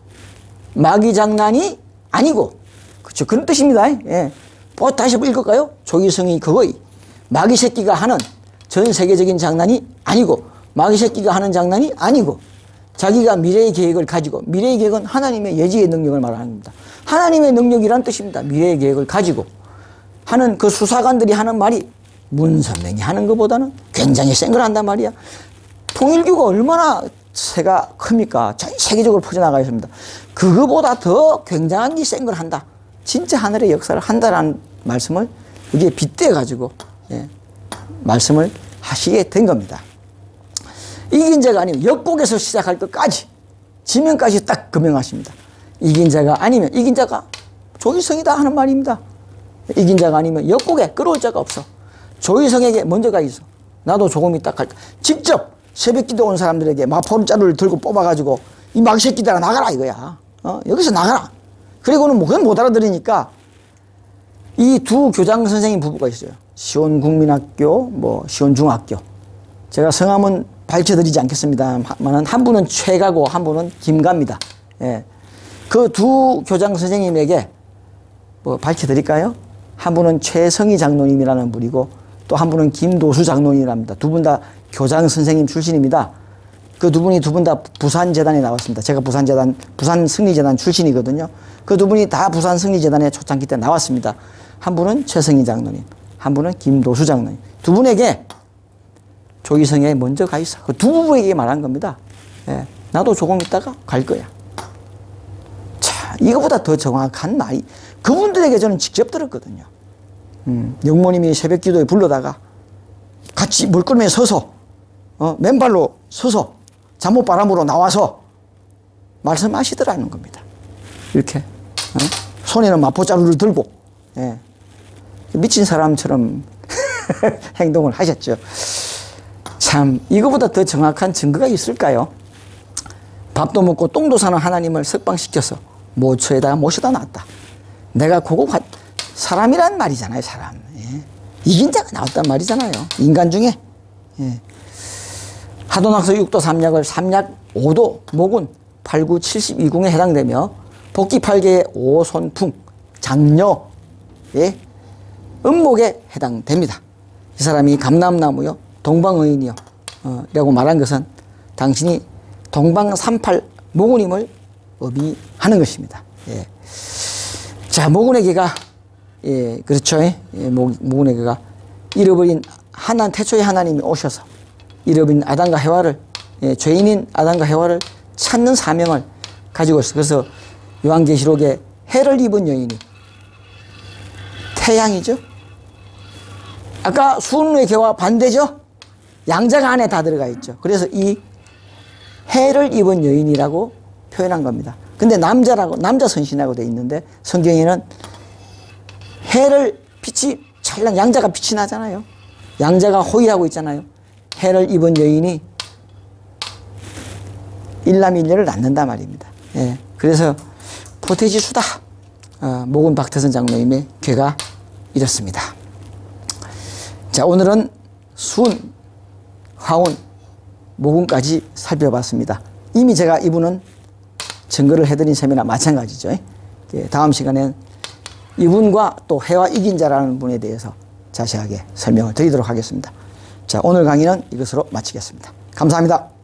마귀 장난이 아니고 그렇죠? 그런 뜻입니다. 예. 뭐 다시 한번 읽을까요? 조이성이 그거이 마귀 새끼가 하는 전 세계적인 장난이 아니고 마귀 새끼가 하는 장난이 아니고 자기가 미래의 계획을 가지고 미래의 계획은 하나님의 예지의 능력을 말하는 겁니다. 하나님의 능력이란 뜻입니다. 미래의 계획을 가지고 하는 그 수사관들이 하는 말이 문선명이 하는 것보다는 굉장히 센 걸 한단 말이야. 통일교가 얼마나 세가 큽니까? 전 세계적으로 퍼져나가 있습니다. 그거보다 더 굉장히 센 걸 한다. 진짜 하늘의 역사를 한다라는 말씀을 여기에 빗대가지고 예, 말씀을 하시게 된 겁니다. 이긴 자가 아니면 역곡에서 시작할 것까지 지면까지 딱 금명하십니다. 이긴 자가 아니면 이긴 자가 조이성이다 하는 말입니다. 이긴 자가 아니면 역곡에 끌어올 자가 없어. 조이성에게 먼저 가 있어. 나도 조금 이따 갈까. 직접 새벽 기도 온 사람들에게 마포른 자루를 들고 뽑아가지고 이 막새끼들아 나가라 이거야. 어? 여기서 나가라. 그리고는 뭐 그건 못 알아들으니까 이 두 교장 선생님 부부가 있어요. 시온국민학교, 뭐 시온중학교. 제가 성함은 밝혀드리지 않겠습니다만 한 분은 최가고 한 분은 김가입니다. 예. 그 두 교장 선생님에게 뭐 밝혀드릴까요? 한 분은 최성희 장로님이라는 분이고 또 한 분은 김도수 장로님이랍니다. 두 분 다 교장 선생님 출신입니다. 그 두 분이 두 분 다 부산재단에 나왔습니다. 제가 부산재단, 부산승리재단 출신이거든요. 그 두 분이 다 부산승리재단에 초창기 때 나왔습니다. 한 분은 최성희 장로님, 한 분은 김도수 장로님. 두 분에게 조이성에 먼저 가 있어. 그 두 부부에게 말한 겁니다. 예, 나도 조금 있다가 갈 거야. 자, 이거보다 더 정확한 말이 그분들에게 저는 직접 들었거든요. 음, 영모님이 새벽 기도에 불러다가 같이 물끄러미에 서서 어, 맨발로 서서 잠옷바람으로 나와서 말씀하시더라는 겁니다. 이렇게 어? 손에는 마포자루를 들고 예. 미친 사람처럼 행동을 하셨죠. 참 이거보다 더 정확한 증거가 있을까요? 밥도 먹고 똥도 사는 하나님을 석방시켜서 모처에다가 모셔다 놨다. 내가 그거 사람이란 말이잖아요. 사람. 예. 이긴 자가 나왔단 말이잖아요. 인간 중에. 예. 하도낙서 육 도 삼약을 삼약 오 도 목은 팔, 구, 칠십이 궁에 해당되며 복기 팔 개의 오손풍, 장녀, 예? 음목에 해당됩니다. 이 사람이 감람나무요, 동방의인이요, 어, 라고 말한 것은 당신이 동방삼팔 모군임을 의미하는 것입니다. 예. 자, 모군의 개가, 예, 그렇죠. 예, 모, 모군의 개가 잃어버린 하나, 태초에 하나님이 오셔서 잃어버린 아담과 해와를, 예, 죄인인 아담과 해와를 찾는 사명을 가지고 있어요. 그래서 요한계시록에 해를 입은 여인이 태양이죠. 아까 수은의 개와 반대죠. 양자가 안에 다 들어가 있죠. 그래서 이 해를 입은 여인이라고 표현한 겁니다. 근데 남자라고, 남자 선신이라고 돼 있는데 성경에는 해를 빛이 찬란 양자가 빛이 나잖아요. 양자가 호위하고 있잖아요. 해를 입은 여인이 일남일녀를 낳는단 말입니다. 예. 그래서 포테지수다. 어, 목은 박태선 장로님의 괴가 이렇습니다. 자, 오늘은 순, 화운, 모군까지 살펴봤습니다. 이미 제가 이분은 증거를 해드린 셈이나 마찬가지죠. 예. 다음 시간엔 이분과 또 해와 이긴 자라는 분에 대해서 자세하게 설명을 드리도록 하겠습니다. 자, 오늘 강의는 이것으로 마치겠습니다. 감사합니다.